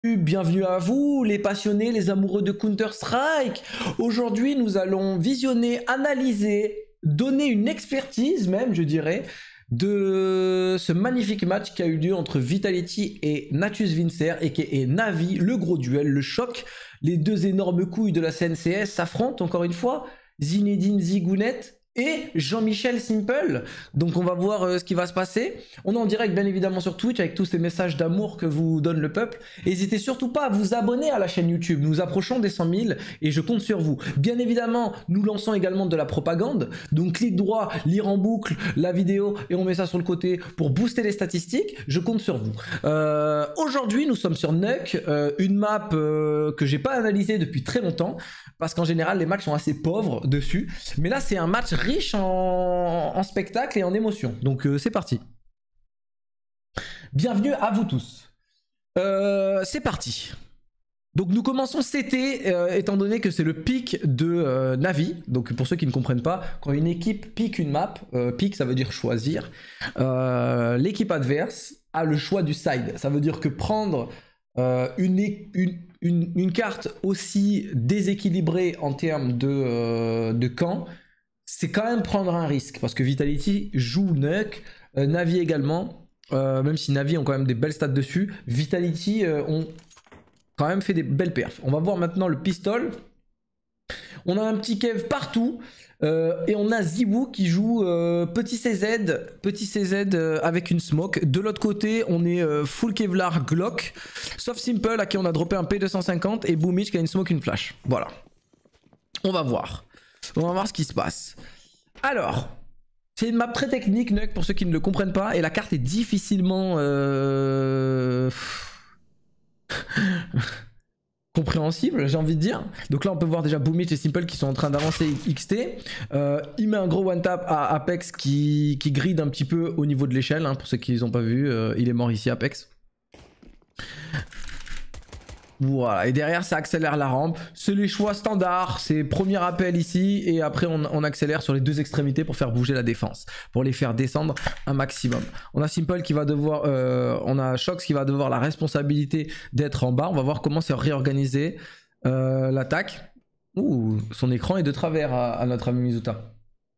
Bienvenue à vous, les passionnés, les amoureux de Counter-Strike. Aujourd'hui, nous allons visionner, analyser, donner une expertise même, je dirais, de ce magnifique match qui a eu lieu entre Vitality et Natus Vincer, et Navi, le gros duel, le choc. Les deux énormes couilles de la CNCS s'affrontent encore une fois. Zinedine Zigounet et Jean-Michel Simple. Donc on va voir ce qui va se passer. On est en direct bien évidemment sur Twitch avec tous ces messages d'amour que vous donne le peuple. N'hésitez surtout pas à vous abonner à la chaîne YouTube. Nous approchons des 100 000 et je compte sur vous. Bien évidemment, nous lançons également de la propagande. Donc clic droit, lire en boucle la vidéo et on met ça sur le côté pour booster les statistiques. Je compte sur vous. Aujourd'hui, nous sommes sur Nuck, une map que j'ai pas analysée depuis très longtemps parce qu'en général, les matchs sont assez pauvres dessus. Mais là, c'est un match riche en spectacle et en émotion. Donc c'est parti. Bienvenue à vous tous. C'est parti. Donc nous commençons CT, étant donné que c'est le pick de Navi. Donc pour ceux qui ne comprennent pas, quand une équipe pique une map, pick ça veut dire choisir, l'équipe adverse a le choix du side. Ça veut dire que prendre une carte aussi déséquilibrée en termes de camp, c'est quand même prendre un risque. Parce que Vitality joue Nuck, Navi également, même si Navi ont quand même des belles stats dessus, Vitality ont quand même fait des belles perfs. On va voir maintenant le pistol. On a un petit Kev partout. Et on a Zibou qui joue petit CZ avec une smoke. De l'autre côté, on est full Kevlar Glock. Sauf Simple à qui on a droppé un P250 et Boomich qui a une smoke, une flash. Voilà. On va voir. On va voir ce qui se passe. Alors, c'est une map très technique, Nuck, pour ceux qui ne le comprennent pas. Et la carte est difficilement compréhensible, j'ai envie de dire. Donc là, on peut voir déjà Boomich et Simple qui sont en train d'avancer XT. Il met un gros one-tap à Apex qui gride un petit peu au niveau de l'échelle. Hein, pour ceux qui n'ont pas vu, il est mort ici, Apex. Voilà, et derrière ça accélère la rampe. C'est les choix standards, c'est premier appel ici et après on accélère sur les deux extrémités pour faire bouger la défense, pour les faire descendre un maximum. On a Simple qui va devoir, on a Shox qui va devoir la responsabilité d'être en bas. On va voir comment c'est réorganisé l'attaque. Ouh, son écran est de travers à notre ami Mizuta.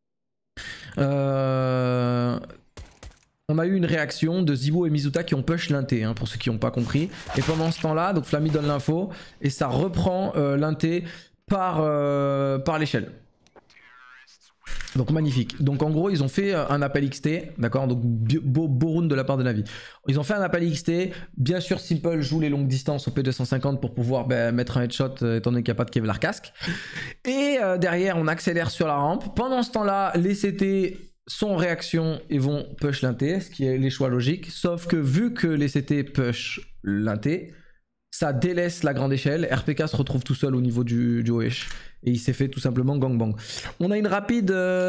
On a eu une réaction de Zibo et Mizuta qui ont push l'inté, hein, pour ceux qui n'ont pas compris. Et pendant ce temps-là, donc Flammy donne l'info et ça reprend l'inté par l'échelle. Donc magnifique. Donc en gros, ils ont fait un appel XT, d'accord. Donc beau round de la part de Navi. Ils ont fait un appel XT. Bien sûr, Simple joue les longues distances au P250 pour pouvoir mettre un headshot étant donné qu'il n'y a pas de Kevlar casque. Et derrière, on accélère sur la rampe. Pendant ce temps-là, les CT sont en réaction et vont push l'inté, ce qui est les choix logiques. Sauf que vu que les CT push l'inté, ça délaisse la grande échelle. RPK se retrouve tout seul au niveau du OH. Et il s'est fait tout simplement gangbang. On a une rapide,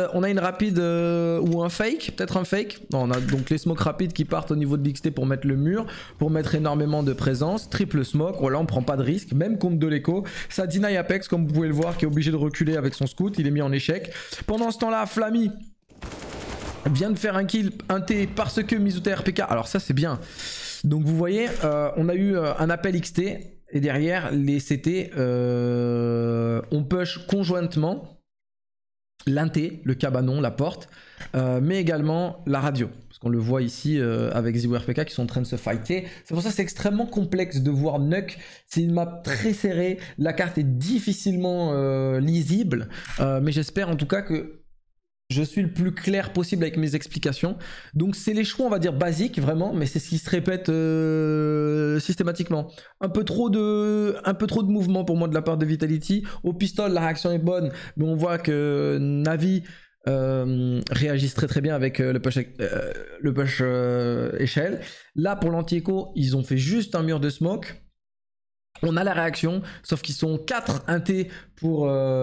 ou un fake, peut-être un fake. Non, on a donc les smokes rapides qui partent au niveau de l'XT pour mettre le mur, pour mettre énormément de présence. Triple smoke, voilà, on prend pas de risque, même contre de l'écho. Ça deny Apex, comme vous pouvez le voir, qui est obligé de reculer avec son scout. Il est mis en échec. Pendant ce temps-là, Flammy vient de faire un kill, un T, parce que Mizuta RPK. Alors ça, c'est bien. Donc vous voyez, on a eu un appel XT. Et derrière, les CT on push conjointement l'inté, le cabanon, la porte, mais également la radio. Parce qu'on le voit ici avec Zibo RPK qui sont en train de se fighter. C'est pour ça que c'est extrêmement complexe de voir Nuck. C'est une map très serrée. La carte est difficilement lisible. Mais j'espère en tout cas que je suis le plus clair possible avec mes explications. Donc c'est les choix, on va dire, basiques, vraiment, mais c'est ce qui se répète systématiquement. Un peu trop de mouvement pour moi de la part de Vitality. Au pistol, la réaction est bonne, mais on voit que Navi réagissent très bien avec le push échelle. Là, pour l'anti-écho, ils ont fait juste un mur de smoke. On a la réaction, sauf qu'ils sont 4 intés pour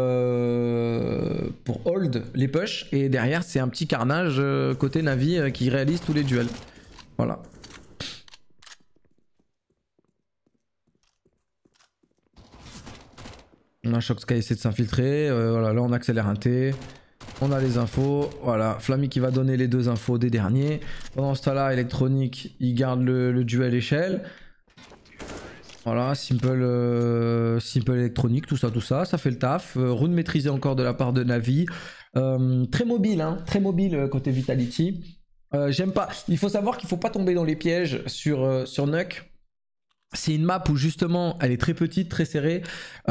hold les push. Et derrière, c'est un petit carnage côté Navi qui réalise tous les duels. Voilà. On a Shox qui a essayé de s'infiltrer. Voilà, là, on accélère un T. On a les infos. Voilà, Flammy qui va donner les deux infos des derniers. Pendant ce temps-là, Electronic, il garde le duel échelle. Voilà, simple électronique, tout ça, ça fait le taf. Rune maîtrisée encore de la part de Navi. Très mobile, hein, très mobile côté Vitality. J'aime pas. Il faut savoir qu'il faut pas tomber dans les pièges sur Nuck. C'est une map où justement elle est très petite, très serrée.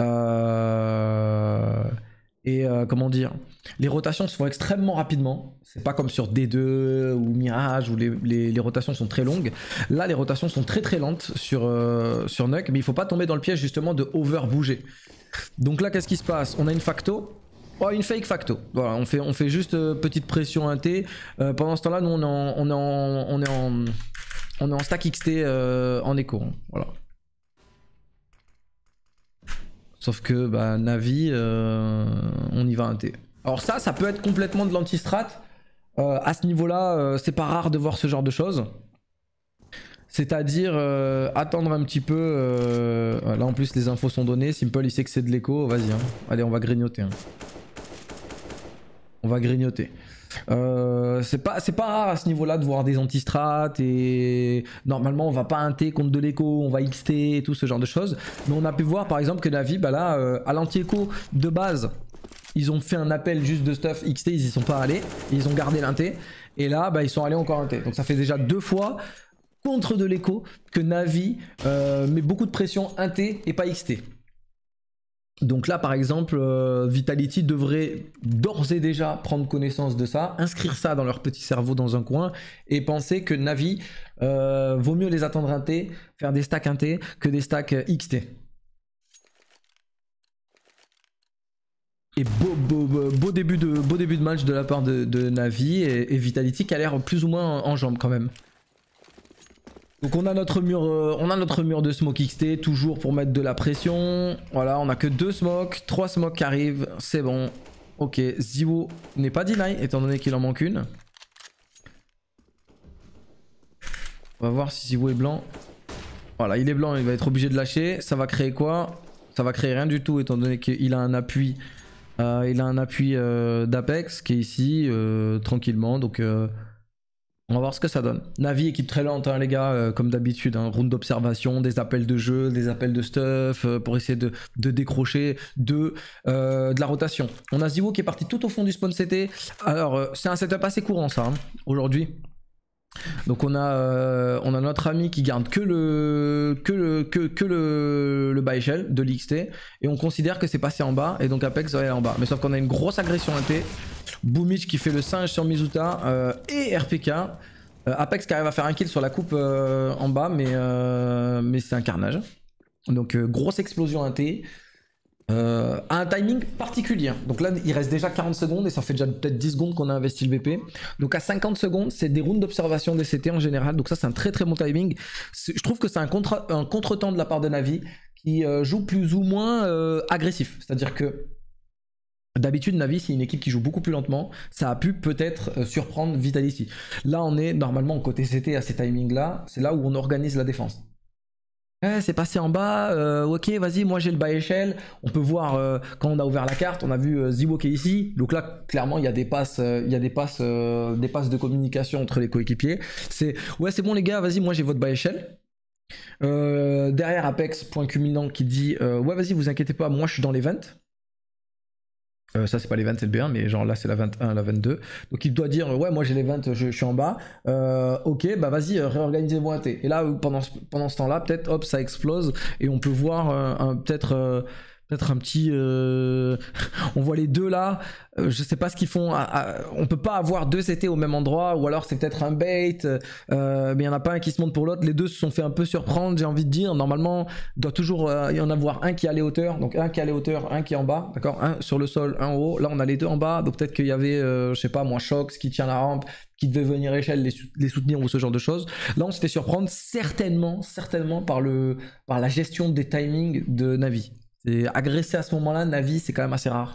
Comment dire, les rotations se font extrêmement rapidement. C'est pas comme sur D2 ou Mirage où les rotations sont très longues. Là, les rotations sont très très lentes sur Nuck, mais il faut pas tomber dans le piège justement de over bouger. Donc là, qu'est-ce qui se passe? On a une facto. Oh, une fake facto. Voilà, on fait juste petite pression inté. Pendant ce temps-là, nous on est en stack XT en écho. Hein. Voilà. Sauf que bah, Navi, on y va inté. Alors ça peut être complètement de l'anti-strat. À ce niveau-là, c'est pas rare de voir ce genre de choses. C'est-à-dire attendre un petit peu. Là en plus les infos sont données. Simple il sait que c'est de l'écho. Vas-y. Hein. Allez, on va grignoter. Hein. On va grignoter. C'est pas rare à ce niveau-là de voir des anti-strats et normalement on va pas inté contre de l'écho, on va XT et tout ce genre de choses. Mais on a pu voir par exemple que Navi, bah là, à l'anti-écho de base, ils ont fait un appel juste de stuff XT, ils y sont pas allés, ils ont gardé l'inté. Et là, bah, ils sont allés encore inté. Donc ça fait déjà 2 fois contre de l'écho que Navi met beaucoup de pression inté et pas XT. Donc là par exemple Vitality devrait d'ores et déjà prendre connaissance de ça, inscrire ça dans leur petit cerveau dans un coin et penser que Navi vaut mieux les attendre inté, faire des stacks inté que des stacks XT. Et beau début de match de la part de Navi et Vitality qui a l'air plus ou moins en jambes quand même. Donc on a notre mur de smoke XT toujours pour mettre de la pression. Voilà, on a que 2 smokes, 3 smokes qui arrivent, c'est bon. Ok, Ziwo n'est pas deny étant donné qu'il en manque une. On va voir si Ziwo est blanc. Voilà, il est blanc, il va être obligé de lâcher. Ça va créer quoi? Ça va créer rien du tout étant donné qu'il a un appui. D'Apex qui est ici tranquillement. Donc on va voir ce que ça donne. Navi, équipe très lente, hein, les gars, comme d'habitude. Hein, round d'observation, des appels de jeu, des appels de stuff pour essayer de décrocher de la rotation. On a Ziwo qui est parti tout au fond du spawn CT. Alors, c'est un setup assez courant, ça, hein, aujourd'hui. Donc on a notre ami qui garde que le bas échelle de l'XT et on considère que c'est passé en bas et donc Apex va aller en bas. Mais sauf qu'on a une grosse agression inté. Boomich qui fait le singe sur Mizuta et RPK. Apex qui arrive à faire un kill sur la coupe en bas mais c'est un carnage. Donc grosse explosion inté. À un timing particulier. Donc là, il reste déjà 40 secondes et ça fait déjà peut-être 10 secondes qu'on a investi le BP. Donc à 50 secondes, c'est des rounds d'observation des CT en général. Donc ça, c'est un très très bon timing. Je trouve que c'est un contre-temps de la part de Navi qui joue plus ou moins agressif. C'est-à-dire que d'habitude, Navi, c'est une équipe qui joue beaucoup plus lentement. Ça a pu peut-être surprendre Vitality. Là, on est normalement côté CT à ces timings-là. C'est là où on organise la défense. C'est passé en bas, ok vas-y moi j'ai le bas échelle, on peut voir quand on a ouvert la carte, on a vu Ziwo qui est ici, donc là clairement il y a des passes, de communication entre les coéquipiers, c'est ouais c'est bon les gars, vas-y moi j'ai votre bas échelle. Derrière Apex, point culminant qui dit ouais vas-y vous inquiétez pas, moi je suis dans l'event. Ça c'est pas l'event c'est le B1 mais genre là c'est la 21, la 22. Donc il doit dire ouais moi j'ai l'event, je suis en bas. Ok bah vas-y réorganisez-moi un T. Et là pendant ce temps là peut-être hop ça explose et on peut voir peut-être un petit on voit les deux là, je sais pas ce qu'ils font, on peut pas avoir deux CT au même endroit ou alors c'est peut-être un bait, mais il y en a pas un qui se monte pour l'autre, les deux se sont fait un peu surprendre, j'ai envie de dire. Normalement il doit toujours y en avoir un qui est à les hauteurs, donc un qui est à les hauteurs, un qui est en bas, d'accord, un sur le sol, un en haut. Là on a les deux en bas, donc peut-être qu'il y avait je sais pas moi Shox qui tient la rampe, qui devait venir échelle les soutenir ou ce genre de choses. Là on se fait surprendre certainement par la gestion des timings de Navi. Et agresser à ce moment-là, Navi, c'est quand même assez rare.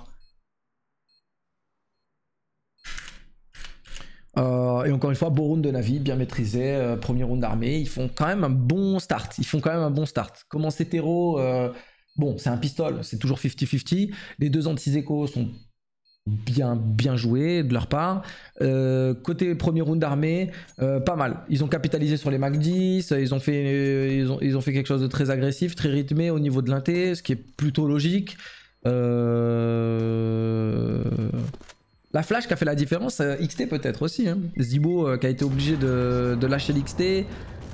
Et encore une fois, beau round de Navi, bien maîtrisé, premier round d'armée. Ils font quand même un bon start. Comment c'est héros bon, c'est un pistol, c'est toujours 50-50. Les deux anti-échos sont bien joué de leur part. Côté premier round armé, pas mal. Ils ont capitalisé sur les Mac 10, ils ont fait quelque chose de très agressif, très rythmé au niveau de l'inté, ce qui est plutôt logique. La flash qui a fait la différence, XT peut-être aussi. Hein. Zibo qui a été obligé de lâcher l'XT.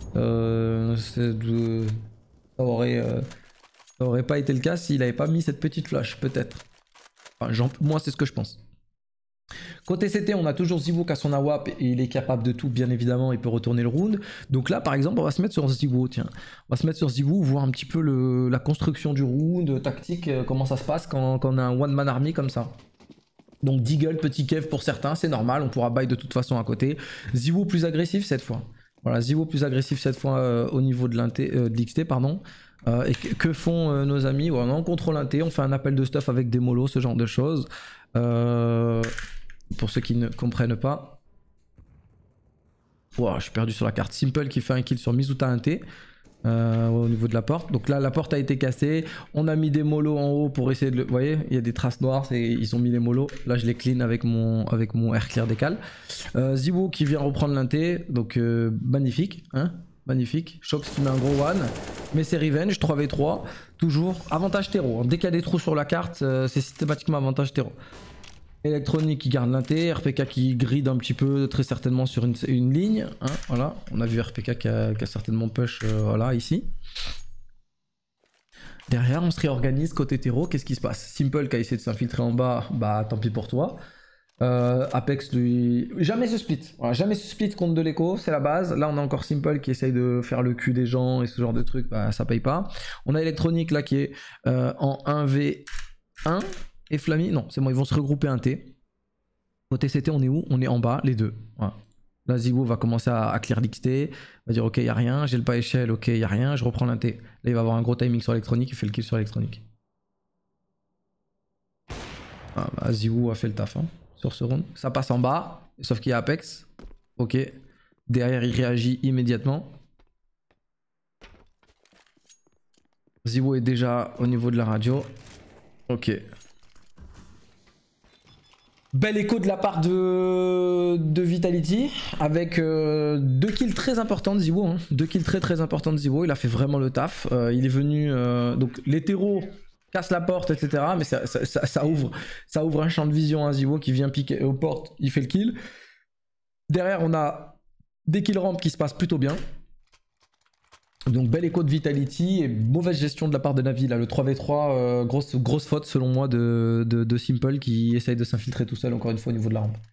Ça aurait pas été le cas s'il n'avait pas mis cette petite flash, peut-être. Enfin, moi, c'est ce que je pense. Côté CT, on a toujours Zibo qui a son AWP et il est capable de tout, bien évidemment, il peut retourner le round. Donc là, par exemple, on va se mettre sur Zibo, tiens. On va se mettre sur Zibo, voir un petit peu la construction du round, tactique, comment ça se passe quand on a un one-man army comme ça. Donc Deagle, petit Kev pour certains, c'est normal, on pourra buy de toute façon à côté. Zibo plus agressif cette fois. Voilà, Zibo plus agressif cette fois au niveau de l'XT, pardon. Et que font nos amis? Ouais, on contrôle l'inté, on fait un appel de stuff avec des molos, ce genre de choses. Pour ceux qui ne comprennent pas. Wow, je suis perdu sur la carte. Simple qui fait un kill sur Mizuta inté. Au niveau de la porte. Donc là, la porte a été cassée. On a mis des molos en haut pour essayer de le... Vous voyez, il y a des traces noires. Ils ont mis les molos. Là, je les clean avec mon air clear décal. Zibo qui vient reprendre l'inté. Donc magnifique. Hein, magnifique. Shox qui met un gros one. Mais c'est revenge. 3v3. Toujours avantage terreau. Dès qu'il y a des trous sur la carte, c'est systématiquement avantage terreau. Electronic qui garde l'inté, RPK qui gride un petit peu très certainement sur une ligne, hein, voilà, on a vu RPK qui a certainement push voilà ici. Derrière on se réorganise côté terreau, qu'est-ce qui se passe? Simple qui a essayé de s'infiltrer en bas, bah tant pis pour toi. Apex lui, jamais se split, voilà, jamais se split contre de l'écho, c'est la base. Là on a encore Simple qui essaye de faire le cul des gens et ce genre de trucs, bah ça paye pas. On a Electronic là qui est en 1v1. Et Flammy, non, c'est bon, ils vont se regrouper un T. Côté CT, on est où? On est en bas, les deux. Voilà. Là, Zibo va commencer à clear l'XT. Il va dire, ok, il n'y a rien. J'ai le pas échelle, ok, il n'y a rien. Je reprends l'inté. Là, il va avoir un gros timing sur électronique. Il fait le kill sur électronique. Ah, bah, Zibo a fait le taf hein, sur ce round. Ça passe en bas, sauf qu'il y a Apex. Ok. Derrière, il réagit immédiatement. Zibo est déjà au niveau de la radio. Ok. Bel écho de la part de Vitality avec 2 kills très importants de Zibo. Hein. 2 kills très importants de Zibo. Il a fait vraiment le taf. Il est venu... donc l'hétéro casse la porte, etc. Mais ça ouvre un champ de vision à Zibo qui vient piquer aux portes. Il fait le kill. Derrière, on a des kills ramp qui se passent plutôt bien. Donc bel écho de Vitality et mauvaise gestion de la part de Navi là, le 3v3, grosse faute selon moi de Simple qui essaye de s'infiltrer tout seul encore une fois au niveau de la rampe.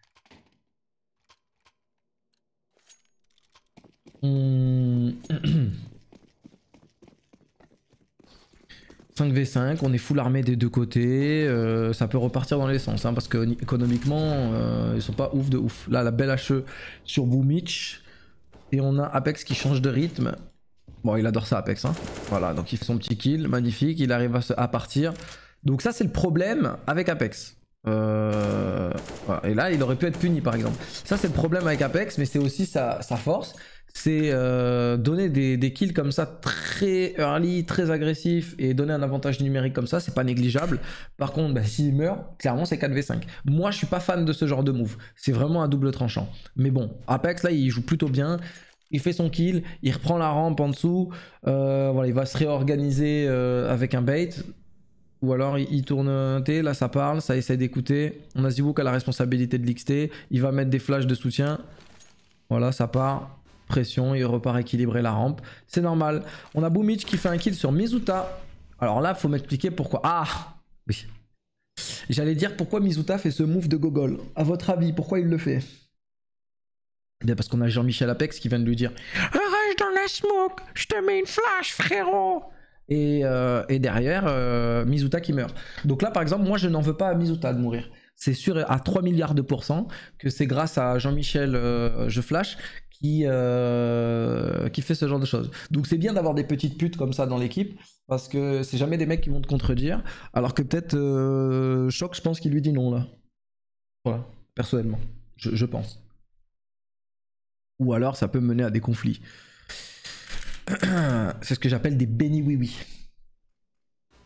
5v5, on est full armé des deux côtés, ça peut repartir dans les sens hein, parce qu'économiquement ils sont pas ouf de ouf. Là la belle HE sur Boomich et on a Apex qui change de rythme. Bon, il adore ça, Apex. Hein. Voilà, donc il fait son petit kill, magnifique. Il arrive à partir. Donc ça, c'est le problème avec Apex. Voilà. Et là, il aurait pu être puni, par exemple. Ça, c'est le problème avec Apex, mais c'est aussi sa force. C'est donner des kills comme ça, très early, très agressif, et donner un avantage numérique comme ça, c'est pas négligeable. Par contre, bah, s'il meurt, clairement, c'est 4v5. Moi, je suis pas fan de ce genre de move. C'est vraiment un double tranchant. Mais bon, Apex, là, il joue plutôt bien. Il fait son kill, il reprend la rampe en dessous, voilà, il va se réorganiser avec un bait. Ou alors il tourne un T, là ça parle, ça essaie d'écouter. On a Zibo qui a la responsabilité de l'XT, il va mettre des flashs de soutien. Voilà, ça part, pression, il repart équilibrer la rampe. C'est normal. On a Boomich qui fait un kill sur Mizuta. Alors là, faut m'expliquer pourquoi. Ah oui. J'allais dire pourquoi Mizuta fait ce move de gogol. À votre avis, pourquoi il le fait? Bien parce qu'on a Jean-Michel Apex qui vient de lui dire reste dans la smoke, je te mets une flash frérot. Et derrière Mizuta qui meurt. Donc là par exemple moi je n'en veux pas à Mizuta de mourir. C'est sûr à 3 milliards de pourcents que c'est grâce à Jean-Michel Je Flash qui fait ce genre de choses. Donc c'est bien d'avoir des petites putes comme ça dans l'équipe parce que c'est jamais des mecs qui vont te contredire. Alors que peut-être Choc je pense qu'il lui dit non là. Voilà, personnellement, je pense. Ou alors ça peut mener à des conflits. C'est ce que j'appelle des béni oui oui.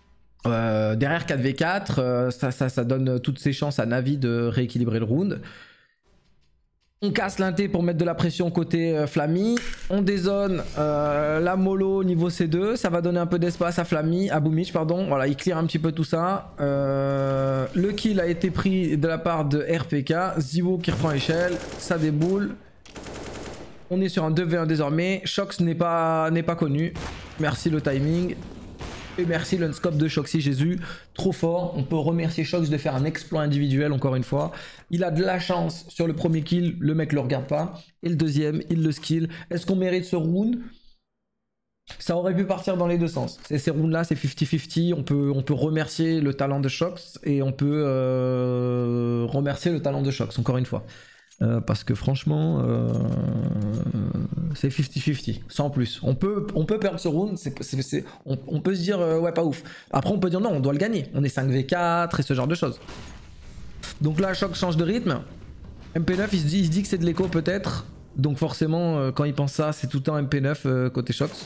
Derrière 4v4, ça donne toutes ses chances à Navi de rééquilibrer le round. On casse l'inté pour mettre de la pression côté Flammy. On dézone la mollo niveau C2. Ça va donner un peu d'espace à Flammy, à Boomich, pardon. Voilà, il clear un petit peu tout ça. Le kill a été pris de la part de RPK. Zivo qui reprend l'échelle. Ça déboule. On est sur un 2v1 désormais. Shox n'est pas connu. Merci le timing. Et merci l'unscope de Shoxy Jésus, trop fort. On peut remercier Shox de faire un exploit individuel encore une fois. Il a de la chance sur le premier kill, le mec le regarde pas. Et le deuxième, il le skill. Est-ce qu'on mérite ce round? Ça aurait pu partir dans les deux sens. Ces rounds là c'est 50-50. On peut remercier le talent de Shox et on peut remercier le talent de Shox encore une fois. Parce que franchement, c'est 50-50, sans plus. On peut perdre ce round, on peut se dire ouais pas ouf. Après on peut dire non, on doit le gagner. On est 5v4 et ce genre de choses. Donc là, Shox change de rythme. MP9 il se dit que c'est de l'écho peut-être. Donc forcément, quand il pense ça, c'est tout le temps MP9 côté Shox.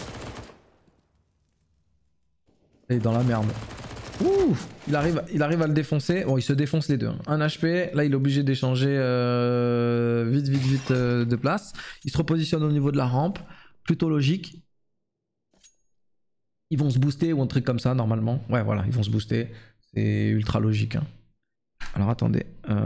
Et dans la merde. Ouh, il arrive à le défoncer. Bon, il se défonce les deux. Un HP. Là, il est obligé d'échanger vite de place. Il se repositionne au niveau de la rampe. Plutôt logique. Ils vont se booster ou un truc comme ça, normalement. Ouais, voilà, ils vont se booster. C'est ultra logique. Hein. Alors, attendez.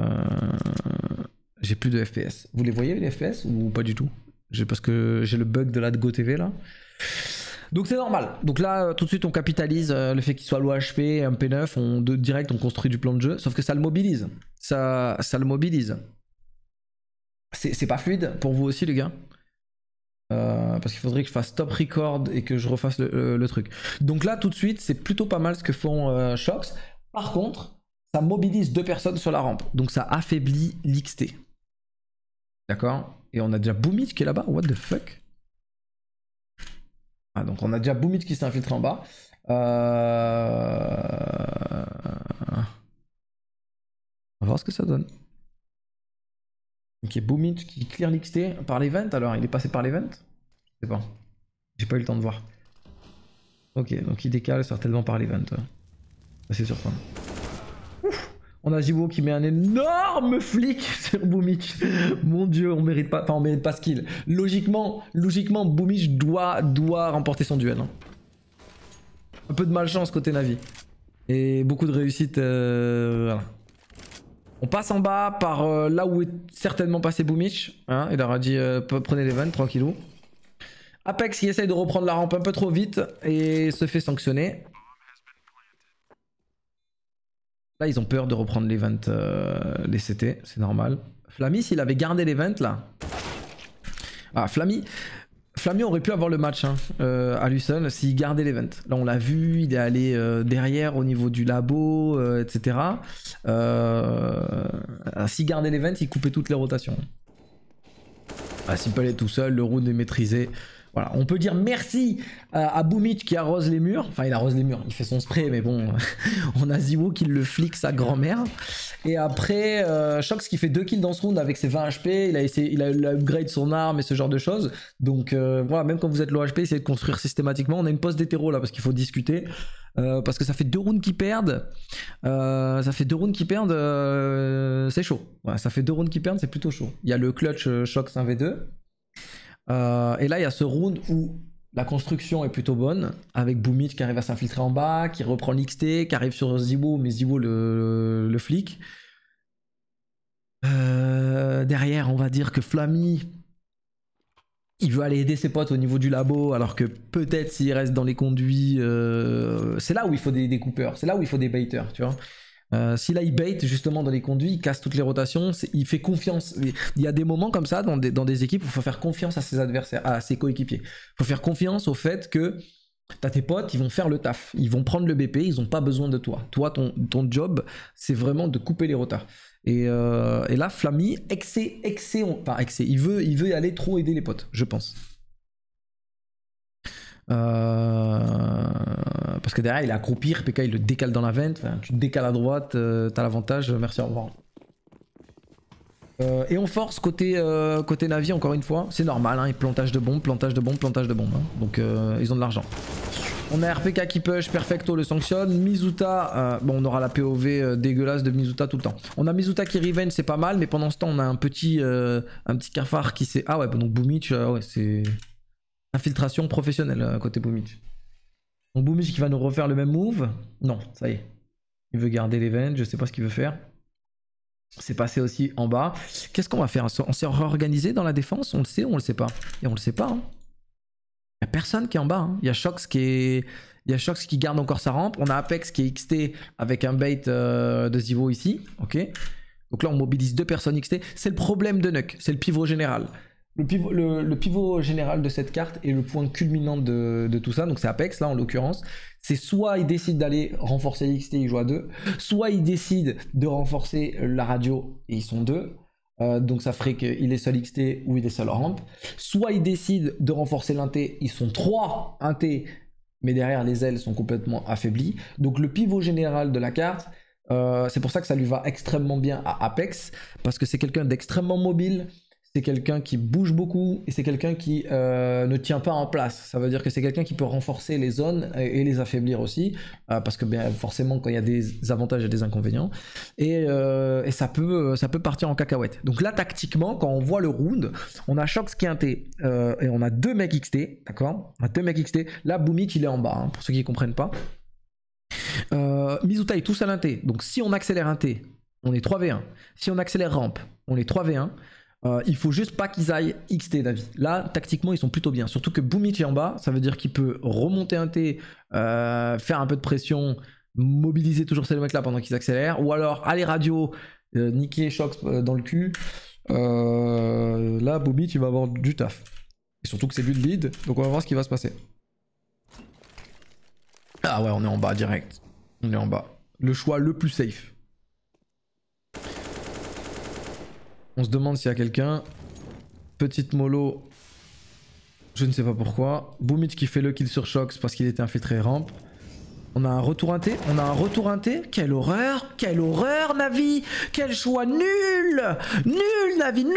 J'ai plus de FPS. Vous les voyez, les FPS, ou pas du tout? Parce que j'ai le bug de la GoTV, là. Donc c'est normal. Donc là, tout de suite, on capitalise le fait qu'il soit low HP, MP9, direct, on construit du plan de jeu. Sauf que ça le mobilise. Ça le mobilise. C'est pas fluide pour vous aussi, les gars. Parce qu'il faudrait que je fasse stop record et que je refasse le truc. Donc là, tout de suite, c'est plutôt pas mal ce que font Shox. Par contre, ça mobilise 2 personnes sur la rampe. Donc ça affaiblit l'XT. D'accord? Et on a déjà Boomich qui est là-bas. What the fuck? Ah, donc on a déjà Boomich qui s'est infiltré en bas. On va voir ce que ça donne. Ok, Boomich qui clear l'XT par l'event. Alors, il est passé par l'event? Je sais pas. J'ai pas eu le temps de voir. Ok, donc il décale certainement par l'event. C'est surprenant. Ouf. On a Zivo qui met un énorme flic sur Boomich. Mon dieu, on mérite pas. Enfin, on mérite pas ce kill. Logiquement, Boomich doit remporter son duel. Hein. Un peu de malchance côté Navi. Et beaucoup de réussite. Voilà. On passe en bas par là où est certainement passé Boomich. Hein, il leur a dit prenez l'event, tranquillou. Apex qui essaye de reprendre la rampe un peu trop vite et se fait sanctionner. Là, ils ont peur de reprendre l'event, les CT, c'est normal. Flammy, s'il avait gardé l'event là. Ah, Flammy aurait pu avoir le match hein, à lui seul s'il gardait l'event. Là, on l'a vu, il est allé derrière au niveau du labo, etc. S'il gardait l'event, il coupait toutes les rotations. Ah, Simple est tout seul, le round est maîtrisé. Voilà, on peut dire merci à Boomich qui arrose les murs. Enfin, il arrose les murs, il fait son spray, mais bon, on a Ziwo qui le flique sa grand-mère. Et après, Shox qui fait 2 kills dans ce round avec ses 20 HP. Il a upgrade son arme et ce genre de choses. Donc voilà, même quand vous êtes low HP, essayez de construire systématiquement. On a une pause d'hétéro là parce qu'il faut discuter. Parce que ça fait 2 rounds qui perdent. C'est chaud. Ouais, ça fait 2 rounds qui perdent, c'est plutôt chaud. Il y a le clutch Shox 1v2. Et là il y a ce round où la construction est plutôt bonne avec Boomich qui arrive à s'infiltrer en bas, qui reprend l'XT, qui arrive sur Ziwo, mais Ziwo le flic. Derrière on va dire que Flammy il veut aller aider ses potes au niveau du labo alors que peut-être s'il reste dans les conduits c'est là où il faut des coupeurs, c'est là où il faut des baiters, tu vois. Si là il bait justement dans les conduits, il casse toutes les rotations, il fait confiance. Il y a des moments comme ça dans des équipes où il faut faire confiance à ses adversaires, à ses coéquipiers. Il faut faire confiance au fait que t'as tes potes, ils vont faire le taf, ils vont prendre le BP, ils n'ont pas besoin de toi. Toi, ton job, c'est vraiment de couper les rotas. Et là, Flammy, il veut y aller trop aider les potes, je pense. Parce que derrière il est accroupi, RPK il le décale dans la vente, enfin, tu te décales à droite, t'as l'avantage, merci, au revoir. Et on force côté Navi encore une fois, c'est normal, hein, plantage de bombes, hein. Donc ils ont de l'argent. On a RPK qui push, Perfecto le sanctionne. Mizuta, bon on aura la POV dégueulasse de Mizuta tout le temps. On a Mizuta qui revenge, c'est pas mal, mais pendant ce temps on a un petit cafard qui s'est... Ah ouais, donc Boomich, ouais, c'est infiltration professionnelle côté Boomich. Donc Boomich qui va nous refaire le même move. Non, ça y est. Il veut garder l'event, je sais pas ce qu'il veut faire. C'est passé aussi en bas. Qu'est-ce qu'on va faire? On s'est réorganisé dans la défense? On le sait ou on le sait pas? Et on le sait pas, hein. Il n'y a personne qui est en bas. Hein. Il y a Shox qui garde encore sa rampe. On a Apex qui est XT avec un bait de Zivo ici. Ok. Donc là, on mobilise 2 personnes XT. C'est le problème de Nuck. C'est le pivot général. Le pivot général de cette carte est le point culminant de tout ça. Donc c'est Apex, là, en l'occurrence. C'est soit il décide d'aller renforcer l'XT, il joue à 2. Soit il décide de renforcer la radio et ils sont 2. Donc ça ferait qu'il est seul XT ou il est seul ramp. Soit il décide de renforcer l'inté, ils sont 3 inté, mais derrière les ailes sont complètement affaiblies. Donc le pivot général de la carte, c'est pour ça que ça lui va extrêmement bien à Apex, parce que c'est quelqu'un d'extrêmement mobile, c'est quelqu'un qui bouge beaucoup et c'est quelqu'un qui ne tient pas en place. Ça veut dire que c'est quelqu'un qui peut renforcer les zones et les affaiblir aussi, parce que bien, forcément quand il y a des avantages et des inconvénients, et ça peut partir en cacahuète. Donc là tactiquement, quand on voit le round, on a Shox qui est un T et on a 2 mecs XT, d'accord? On a 2 mecs XT. Là Boomich il est en bas, hein, pour ceux qui ne comprennent pas. Mizuta est tout seul un T, donc si on accélère un T, on est 3v1. Si on accélère ramp, on est 3v1. Il faut juste pas qu'ils aillent XT Navi. Là, tactiquement, ils sont plutôt bien. Surtout que Boomich est en bas, ça veut dire qu'il peut remonter un T, faire un peu de pression, mobiliser toujours ces mecs-là pendant qu'ils accélèrent, ou alors aller radio, niquer Shox dans le cul. Là, Boomich, il va avoir du taf. Et surtout que c'est lui le lead, donc on va voir ce qui va se passer. Ah ouais, on est en bas direct. On est en bas. Le choix le plus safe. On se demande s'il y a quelqu'un. Petite mollo. Je ne sais pas pourquoi. Boomich qui fait le kill sur Shox parce qu'il était infiltré ramp. On a un retour inté. On a un retour inté. Quelle horreur. Quelle horreur, Navi. Quel choix nul. Nul, Navi.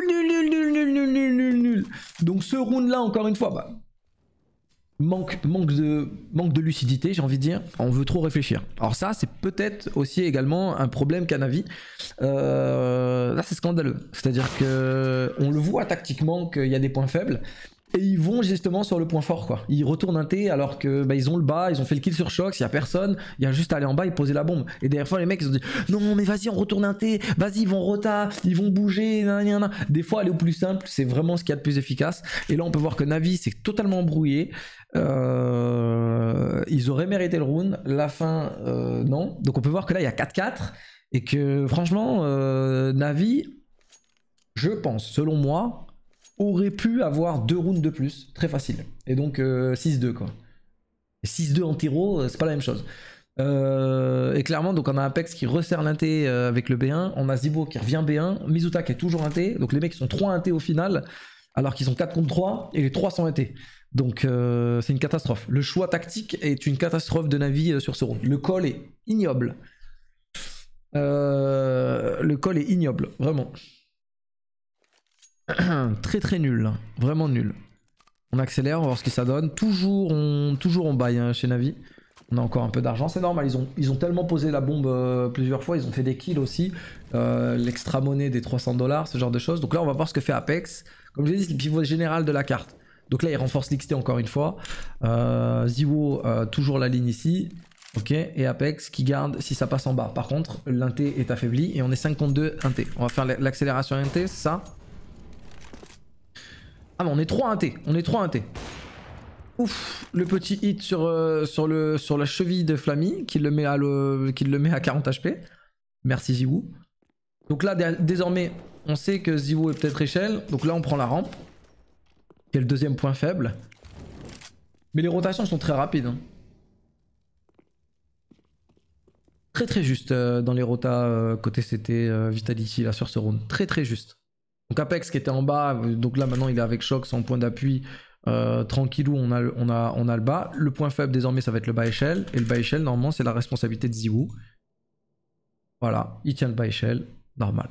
Nul. Donc ce round là, encore une fois, bah, manque de lucidité, j'ai envie de dire. On veut trop réfléchir. Alors ça, c'est peut-être aussi également un problème qu'a Navi. Là, c'est scandaleux. C'est-à-dire que on le voit tactiquement qu'il y a des points faibles. Et ils vont justement sur le point fort, quoi. Ils retournent un T alors que bah, ils ont le bas, ils ont fait le kill sur Shox, il y a personne, il y a juste à aller en bas et poser la bombe. Et derrière fois les mecs ils ont dit non mais vas-y on retourne un T, vas-y ils vont rota, ils vont bouger, nan. Des fois aller au plus simple, c'est vraiment ce qu'il y a de plus efficace. Et là on peut voir que Navi s'est totalement embrouillé. Ils auraient mérité le round, la fin non. Donc on peut voir que là il y a 4-4 et que franchement Navi, je pense, selon moi, aurait pu avoir 2 rounds de plus, très facile. Et donc 6-2 quoi. Et 6-2 en tiro, c'est pas la même chose. Et clairement, donc on a Apex qui resserre l'inté avec le B1, on a Zibo qui revient B1, Mizuta qui est toujours inté, donc les mecs ils sont 3 inté au final, alors qu'ils sont 4 contre 3, et les 3 sont inté. Donc c'est une catastrophe. Le choix tactique est une catastrophe de Navi sur ce round. Le call est ignoble. Le call est ignoble, vraiment. Très nul, vraiment nul. On accélère, on va voir ce que ça donne. Toujours on baille hein, chez Navi. On a encore un peu d'argent, c'est normal. Ils ont tellement posé la bombe plusieurs fois, ils ont fait des kills aussi. L'extra monnaie des 300 $, ce genre de choses. Donc là, on va voir ce que fait Apex. Comme je l'ai dit, c'est le pivot général de la carte. Donc là, il renforce l'XT encore une fois. Ziwo, toujours la ligne ici. Ok, et Apex qui garde si ça passe en bas. Par contre, l'inté est affaibli et on est 5 contre 2 inté. On va faire l'accélération inté, c'est ça? Ah mais on est 3 inté, on est 3 inté. Ouf, le petit hit sur la cheville de Flammy qui le met à 40 HP. Merci Ziwoo. Donc là désormais on sait que Ziwoo est peut-être échelle. Donc là on prend la rampe. Qui est le deuxième point faible. Mais les rotations sont très rapides. Hein. Très juste dans les rotas côté CT Vitality là sur ce round. Très juste. Donc Apex qui était en bas, donc là maintenant il est avec Shox en point d'appui, tranquillou, on a le bas. Le point faible désormais ça va être le bas échelle, et le bas échelle normalement c'est la responsabilité de Ziwoo. Voilà, il tient le bas échelle, normal.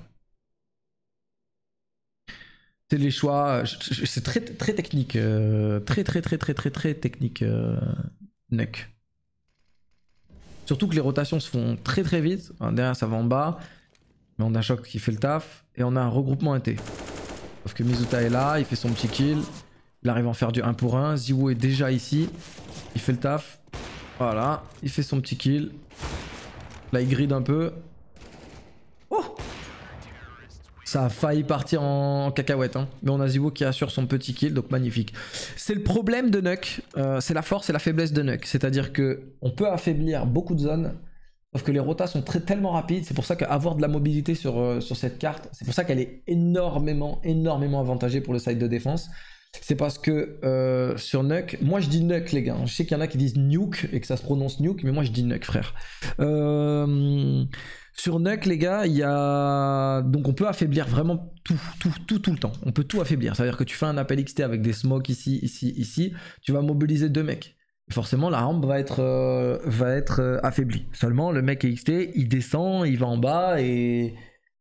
C'est les choix, c'est très technique, très technique. Nuck. Surtout que les rotations se font très très vite. Derrière ça va en bas. Mais on a Choc qui fait le taf. Et on a un regroupement NT. Sauf que Mizuta est là, il fait son petit kill. Il arrive à en faire du 1 pour 1. ZywOo est déjà ici. Il fait le taf. Voilà, il fait son petit kill. Là il grid un peu. Oh! Ça a failli partir en cacahuète, hein. Mais on a ZywOo qui assure son petit kill, donc magnifique. C'est le problème de Nuck, c'est la force et la faiblesse de Nuck. C'est-à-dire qu'on peut affaiblir beaucoup de zones, sauf que les rotas sont tellement rapides. C'est pour ça qu'avoir de la mobilité sur cette carte, c'est pour ça qu'elle est énormément avantagée pour le side de défense. C'est parce que sur Nuck, moi je dis Nuck les gars, je sais qu'il y en a qui disent Nuke et que ça se prononce Nuke, mais moi je dis Nuck frère. Sur Nuck les gars, il y a... Donc on peut affaiblir vraiment tout le temps. On peut tout affaiblir, c'est à dire que tu fais un appel XT avec des smokes ici, tu vas mobiliser 2 mecs. Forcément la rampe va être affaiblie. Seulement le mec XT, il descend, il va en bas et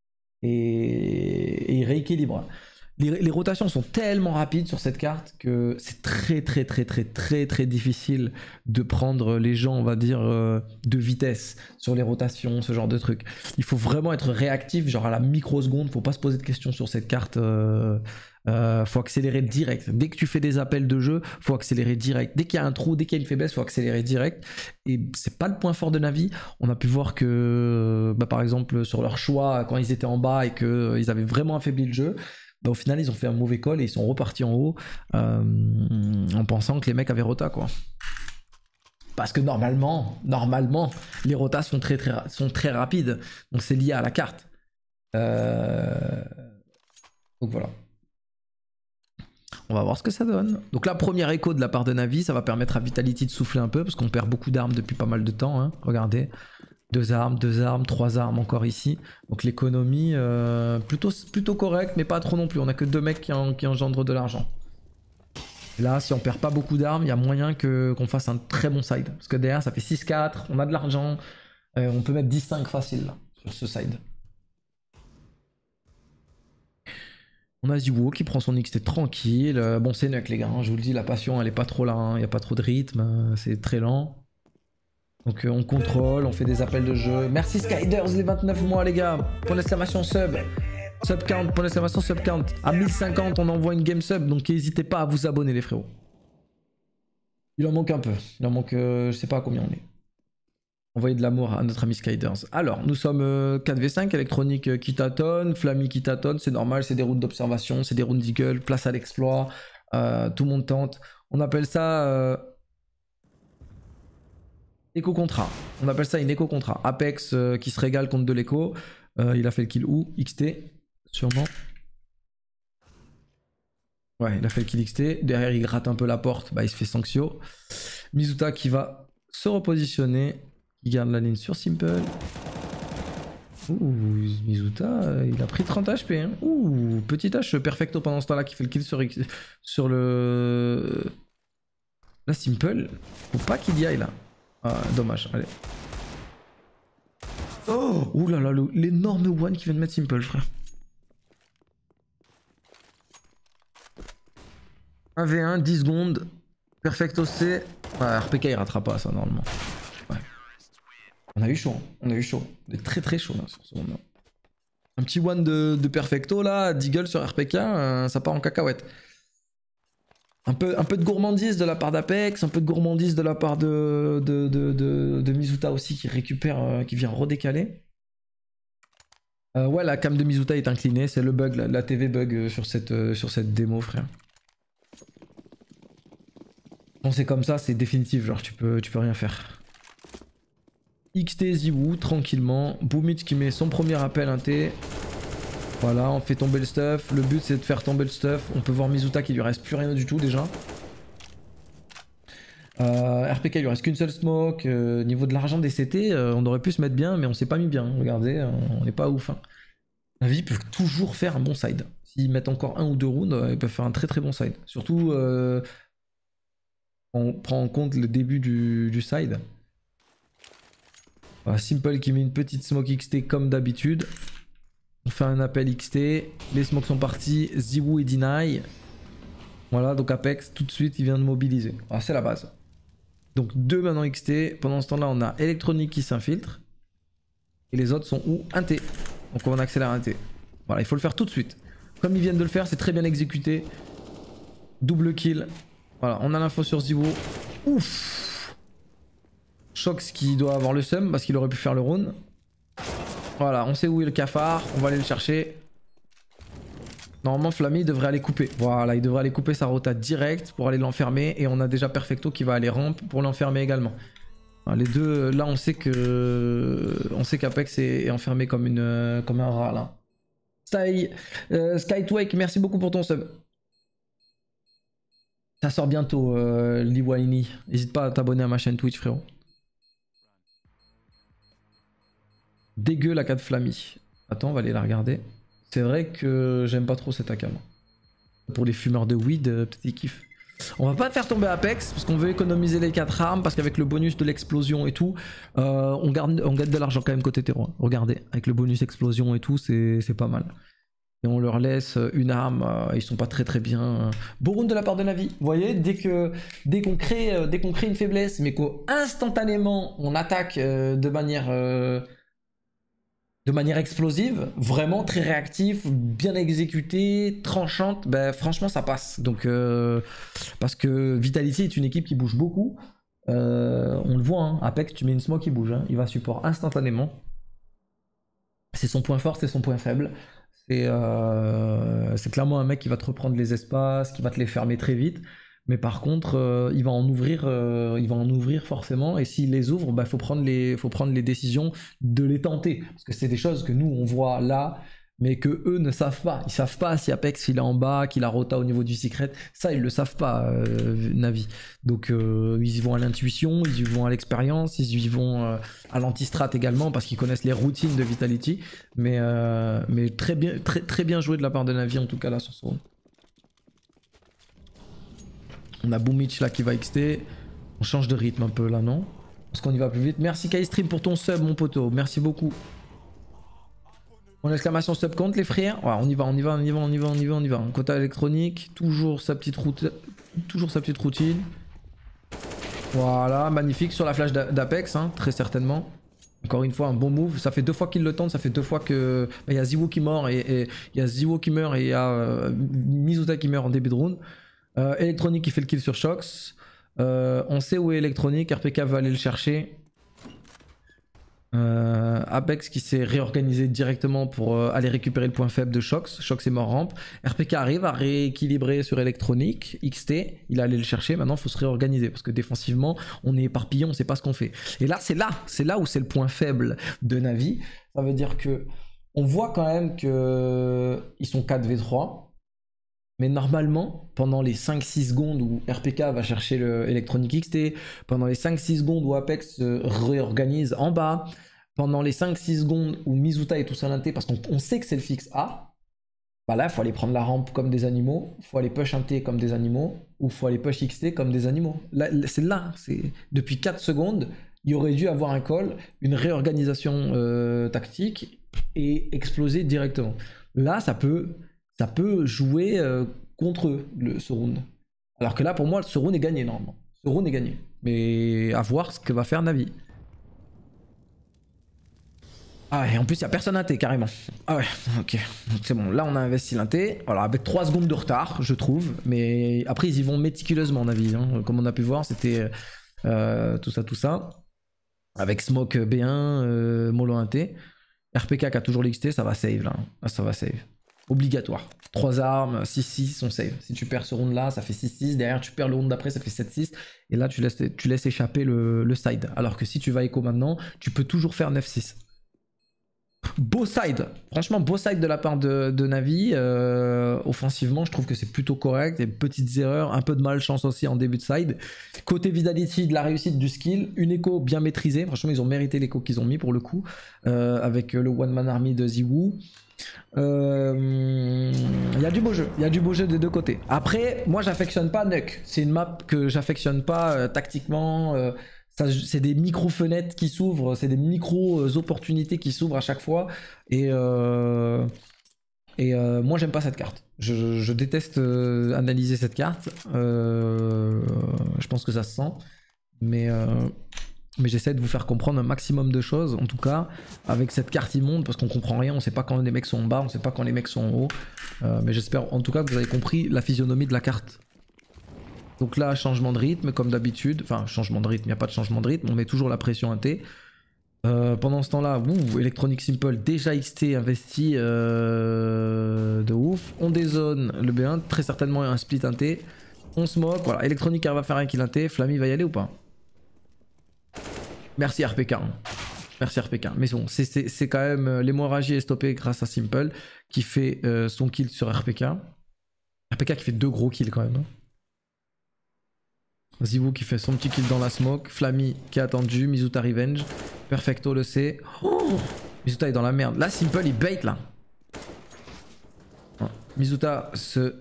il rééquilibre. Les rotations sont tellement rapides sur cette carte que c'est très difficile de prendre les gens, on va dire, de vitesse sur les rotations, ce genre de trucs. Il faut vraiment être réactif, genre à la microseconde, faut pas se poser de questions sur cette carte. Faut accélérer direct. Dès que tu fais des appels de jeu, faut accélérer direct. Dès qu'il y a un trou, dès qu'il y a une faiblesse, faut accélérer direct. Et c'est pas le point fort de Navi. On a pu voir que, par exemple, sur leur choix, quand ils étaient en bas et qu'ils avaient vraiment affaibli le jeu, au final ils ont fait un mauvais call et ils sont repartis en haut en pensant que les mecs avaient rota quoi. Parce que normalement les rotas sont très rapides, donc c'est lié à la carte. Donc voilà. On va voir ce que ça donne. Donc la première écho de la part de Navi, ça va permettre à Vitality de souffler un peu parce qu'on perd beaucoup d'armes depuis pas mal de temps, hein. Regardez. 2 armes, 3 armes encore ici. Donc l'économie plutôt correcte, mais pas trop non plus. On a que 2 mecs qui engendrent de l'argent. Là, si on perd pas beaucoup d'armes, il y a moyen qu'on fasse un très bon side. Parce que derrière, ça fait 6-4, on a de l'argent. On peut mettre 10-5 facile là, sur ce side. On a ZywOo qui prend son XT tranquille. Bon, c'est Nuck les gars, hein, je vous le dis, la passion elle est pas trop là. Il n'y a pas trop de rythme, c'est très lent. Donc on contrôle, on fait des appels de jeu. Merci Skyders les 29 mois les gars. Point d'exclamation sub. Sub count, point d'exclamation sub count. À 1050 on envoie une game sub. Donc n'hésitez pas à vous abonner les frérots. Il en manque un peu. Il en manque, je sais pas à combien on est. Envoyez de l'amour à notre ami Skyders. Alors nous sommes 4v5, électronique Kitaton, Flammy Kitaton. C'est normal, c'est des routes d'observation, c'est des rounds d'eagle, place à l'exploit. Tout le monde tente. On appelle ça... éco-contrat. On appelle ça une éco-contrat. Apex qui se régale contre de l'écho. Il a fait le kill où? XT, sûrement. Ouais, il a fait le kill XT. Derrière, il gratte un peu la porte. Il se fait Sanxio. Mizuta qui va se repositionner. Il garde la ligne sur Simple. Ouh, Mizuta, il a pris 30 HP. Hein. Ouh, petit H perfecto pendant ce temps-là qui fait le kill sur le... La Simple. Faut pas qu'il y aille là. Ah, dommage, allez. Oh, ouh là là, l'énorme one qui vient de mettre Simple, frère. 1v1, 10 secondes. Perfecto C. Ouais, RPK il ratera pas ça normalement. Ouais. On a eu chaud, hein. On a eu chaud. On est très chaud là sur ce moment. Un petit one de Perfecto là, Deagle sur RPK, ça part en cacahuète. Un peu de gourmandise de la part d'Apex, un peu de gourmandise de la part de Mizuta aussi qui récupère, qui vient redécaler. Ouais, la cam de Mizuta est inclinée, c'est le bug, la TV bug sur cette démo, frère. Quand c'est comme ça, c'est définitif, genre tu peux rien faire. XT ZywOo, tranquillement. Boomich qui met son premier appel inté. Voilà, on fait tomber le stuff. Le but c'est de faire tomber le stuff. On peut voir Mizuta qui lui reste plus rien du tout déjà. RPK il lui reste qu'une seule smoke. Niveau de l'argent des CT, on aurait pu se mettre bien, mais on s'est pas mis bien. Regardez, on n'est pas ouf. Hein. Navi peuvent toujours faire un bon side. S'ils mettent encore 1 ou 2 rounds, ils peuvent faire un très bon side. Surtout, on prend en compte le début du side. Voilà, Simple qui met une petite smoke XT comme d'habitude. On fait un appel XT, les smokes sont partis, ZywOo et Deny. Voilà, donc Apex, tout de suite, il vient de mobiliser. Ah, c'est la base. Donc 2 maintenant XT. Pendant ce temps-là, on a électronique qui s'infiltre. Et les autres sont où? 1T. Donc on accélère 1T. Voilà, il faut le faire tout de suite. Comme ils viennent de le faire, c'est très bien exécuté. Double kill. Voilà, on a l'info sur Ziwo. Ouf. Shox qui doit avoir le seum parce qu'il aurait pu faire le round. Voilà, on sait où est le cafard. On va aller le chercher. Normalement, Flammy devrait aller couper. Voilà, il devrait aller couper sa rota direct pour aller l'enfermer. Et on a déjà Perfecto qui va aller ramp pour l'enfermer également. Voilà, les deux, là, on sait qu'Apex est enfermé comme un rat là. Skytwake, merci beaucoup pour ton sub. Ça sort bientôt, Liwaini. N'hésite pas à t'abonner à ma chaîne Twitch, frérot. Dégueu la 4 Flammy. Attends, on va aller la regarder. C'est vrai que j'aime pas trop cette AK. Pour les fumeurs de weed, peut-être ils kiffent. On va pas faire tomber Apex parce qu'on veut économiser les 4 armes, parce qu'avec le bonus de l'explosion et tout, on gagne de l'argent quand même côté terreau. Regardez, avec le bonus explosion et tout, c'est pas mal. Et on leur laisse une arme, ils sont pas très bien. Beau round de la part de Navi. Vous voyez, dès qu'on crée une faiblesse, mais qu'instantanément on attaque de manière explosive, vraiment très réactif, bien exécuté, tranchante, ben franchement ça passe. Donc parce que Vitality est une équipe qui bouge beaucoup. On le voit, hein. Apex, tu mets une smoke, il bouge, hein. Il va support instantanément. C'est son point fort, c'est son point faible. C'est clairement un mec qui va te reprendre les espaces, qui va te les fermer très vite. Mais par contre, il va en ouvrir forcément. Et s'il les ouvre, bah, faut prendre les décisions de les tenter. Parce que c'est des choses que nous, on voit là, mais que eux ne savent pas. Ils savent pas si Apex il est en bas, qu'il a rota au niveau du secret. Ça, ils le savent pas, Navi. Donc, ils y vont à l'intuition, ils y vont à l'expérience, ils y vont à l'anti-strat également, parce qu'ils connaissent les routines de Vitality. Mais très bien joué de la part de Navi, en tout cas là sur ce round. On a Boomich là qui va XT. On change de rythme un peu là, non? Parce qu'on y va plus vite. Merci Kaistream pour ton sub, mon poteau. Merci beaucoup. Mon exclamation sub compte, les frères. Ouais, on y va. Quota électronique. Toujours sa petite routine. Voilà, magnifique. Sur la flash d'Apex, hein, très certainement. Encore une fois, un bon move. Ça fait 2 fois qu'il le tente. Ça fait 2 fois que. Il y a Ziwo qui meurt et il y a Ziwo qui meurt et il y a Mizuta qui meurt en début de round. Électronique qui fait le kill sur Shox. On sait où est Électronique. RPK va aller le chercher. Apex qui s'est réorganisé directement pour aller récupérer le point faible de Shox. Shox est mort rampe. RPK arrive à rééquilibrer sur Électronique. XT, il a allé le chercher. Maintenant, il faut se réorganiser parce que défensivement, on est éparpillé, on ne sait pas ce qu'on fait. Et là, c'est là où c'est le point faible de Navi. Ça veut dire que on voit quand même qu'ils sont 4v3. Mais normalement, pendant les 5-6 secondes où RPK va chercher le Electronic XT, pendant les 5-6 secondes où Apex se réorganise en bas, pendant les 5-6 secondes où Mizuta est tout seul inté, parce qu'on sait que c'est le fixe A, bah là, il faut aller prendre la rampe comme des animaux, il faut aller push inté comme des animaux, ou il faut aller push XT comme des animaux. Depuis 4 secondes, il y aurait dû avoir un call, une réorganisation tactique, et exploser directement. Là, ça peut jouer contre eux, ce round. Alors que là, pour moi, ce round est gagné, normalement. Ce round est gagné. Mais à voir ce que va faire Navi. Ah ouais, en plus, il n'y a personne inté, carrément. Ah ouais, ok. C'est bon, là, on a investi l'inté. Voilà, avec 3 secondes de retard, je trouve. Mais après, ils y vont méticuleusement, Navi. Hein. Comme on a pu voir, c'était tout ça. Avec Smoke B1, Molo inté. RPK qui a toujours l'XT, ça va save, là. Ah, ça va save. Obligatoire. 3 armes, 6-6, on save. Si tu perds ce round là, ça fait 6-6. Derrière, tu perds le round d'après, ça fait 7-6. Et là, tu laisses échapper le side. Alors que si tu vas écho maintenant, tu peux toujours faire 9-6. Beau side. Franchement, beau side de la part de Navi. Offensivement, je trouve que c'est plutôt correct. Des petites erreurs, un peu de malchance aussi en début de side. Côté Vitality, de la réussite du skill. Une écho bien maîtrisée. Franchement, ils ont mérité l'écho qu'ils ont mis pour le coup. Avec le One Man Army de Ziwo. Il y a du beau jeu des deux côtés. Après, moi j'affectionne pas Nuck, c'est une map que j'affectionne pas tactiquement. C'est des micro fenêtres qui s'ouvrent, c'est des micro opportunités qui s'ouvrent à chaque fois. Et moi j'aime pas cette carte. Je déteste analyser cette carte. Je pense que ça se sent. Mais j'essaie de vous faire comprendre un maximum de choses, en tout cas, avec cette carte immonde, parce qu'on comprend rien, on sait pas quand les mecs sont en bas, on sait pas quand les mecs sont en haut. Mais j'espère en tout cas que vous avez compris la physionomie de la carte. Donc là, changement de rythme, comme d'habitude. Enfin, changement de rythme, il n'y a pas de changement de rythme, on met toujours la pression à T. Pendant ce temps-là, Electronic Simple, déjà XT investi de ouf. On dézone le B1, très certainement un split 1T. On smoke, voilà, Electronic va faire un kill 1T. Flammy va y aller ou pas? Merci RPK. Hein. Merci RPK. Mais bon, c'est quand même l'hémorragie est stoppée grâce à Simple qui fait son kill sur RPK. RPK qui fait 2 gros kills quand même. Hein. Zivou qui fait son petit kill dans la smoke. Flammy qui a attendu. Mizuta Revenge. Perfecto le sait. Oh, Mizuta est dans la merde. Là, Simple il bait là. Mizuta se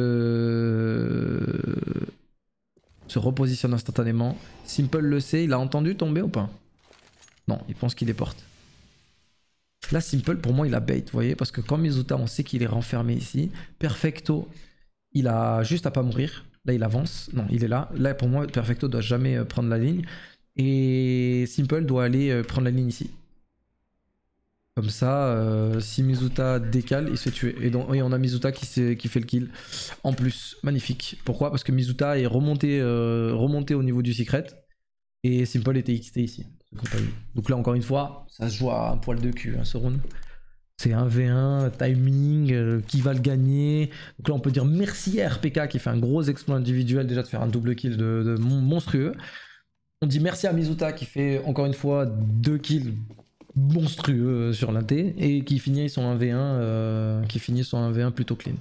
repositionne instantanément. Simple le sait. Il a entendu tomber ou pas? Non, il pense qu'il est porte. Là, Simple, pour moi, il a bait, vous voyez, parce que quand Mizuta, on sait qu'il est renfermé ici. Perfecto, il a juste à pas mourir. Là, il avance. Non, il est là. Là, pour moi, Perfecto doit jamais prendre la ligne. Et Simple doit aller prendre la ligne ici. Comme ça, si Mizuta décale, il se fait tuer. Et donc, oui, on a Mizuta qui fait le kill. En plus, magnifique. Pourquoi? Parce que Mizuta est remonté au niveau du secret. Et Simple était XT ici. Donc là, encore une fois, ça se joue à un poil de cul, hein, ce round. C'est 1v1, timing, qui va le gagner. Donc là, on peut dire merci à RPK qui fait un gros exploit individuel, déjà de faire un double kill de monstrueux. On dit merci à Mizuta qui fait encore une fois 2 kills monstrueux sur l'inté et qui finit son 1v1, plutôt clean.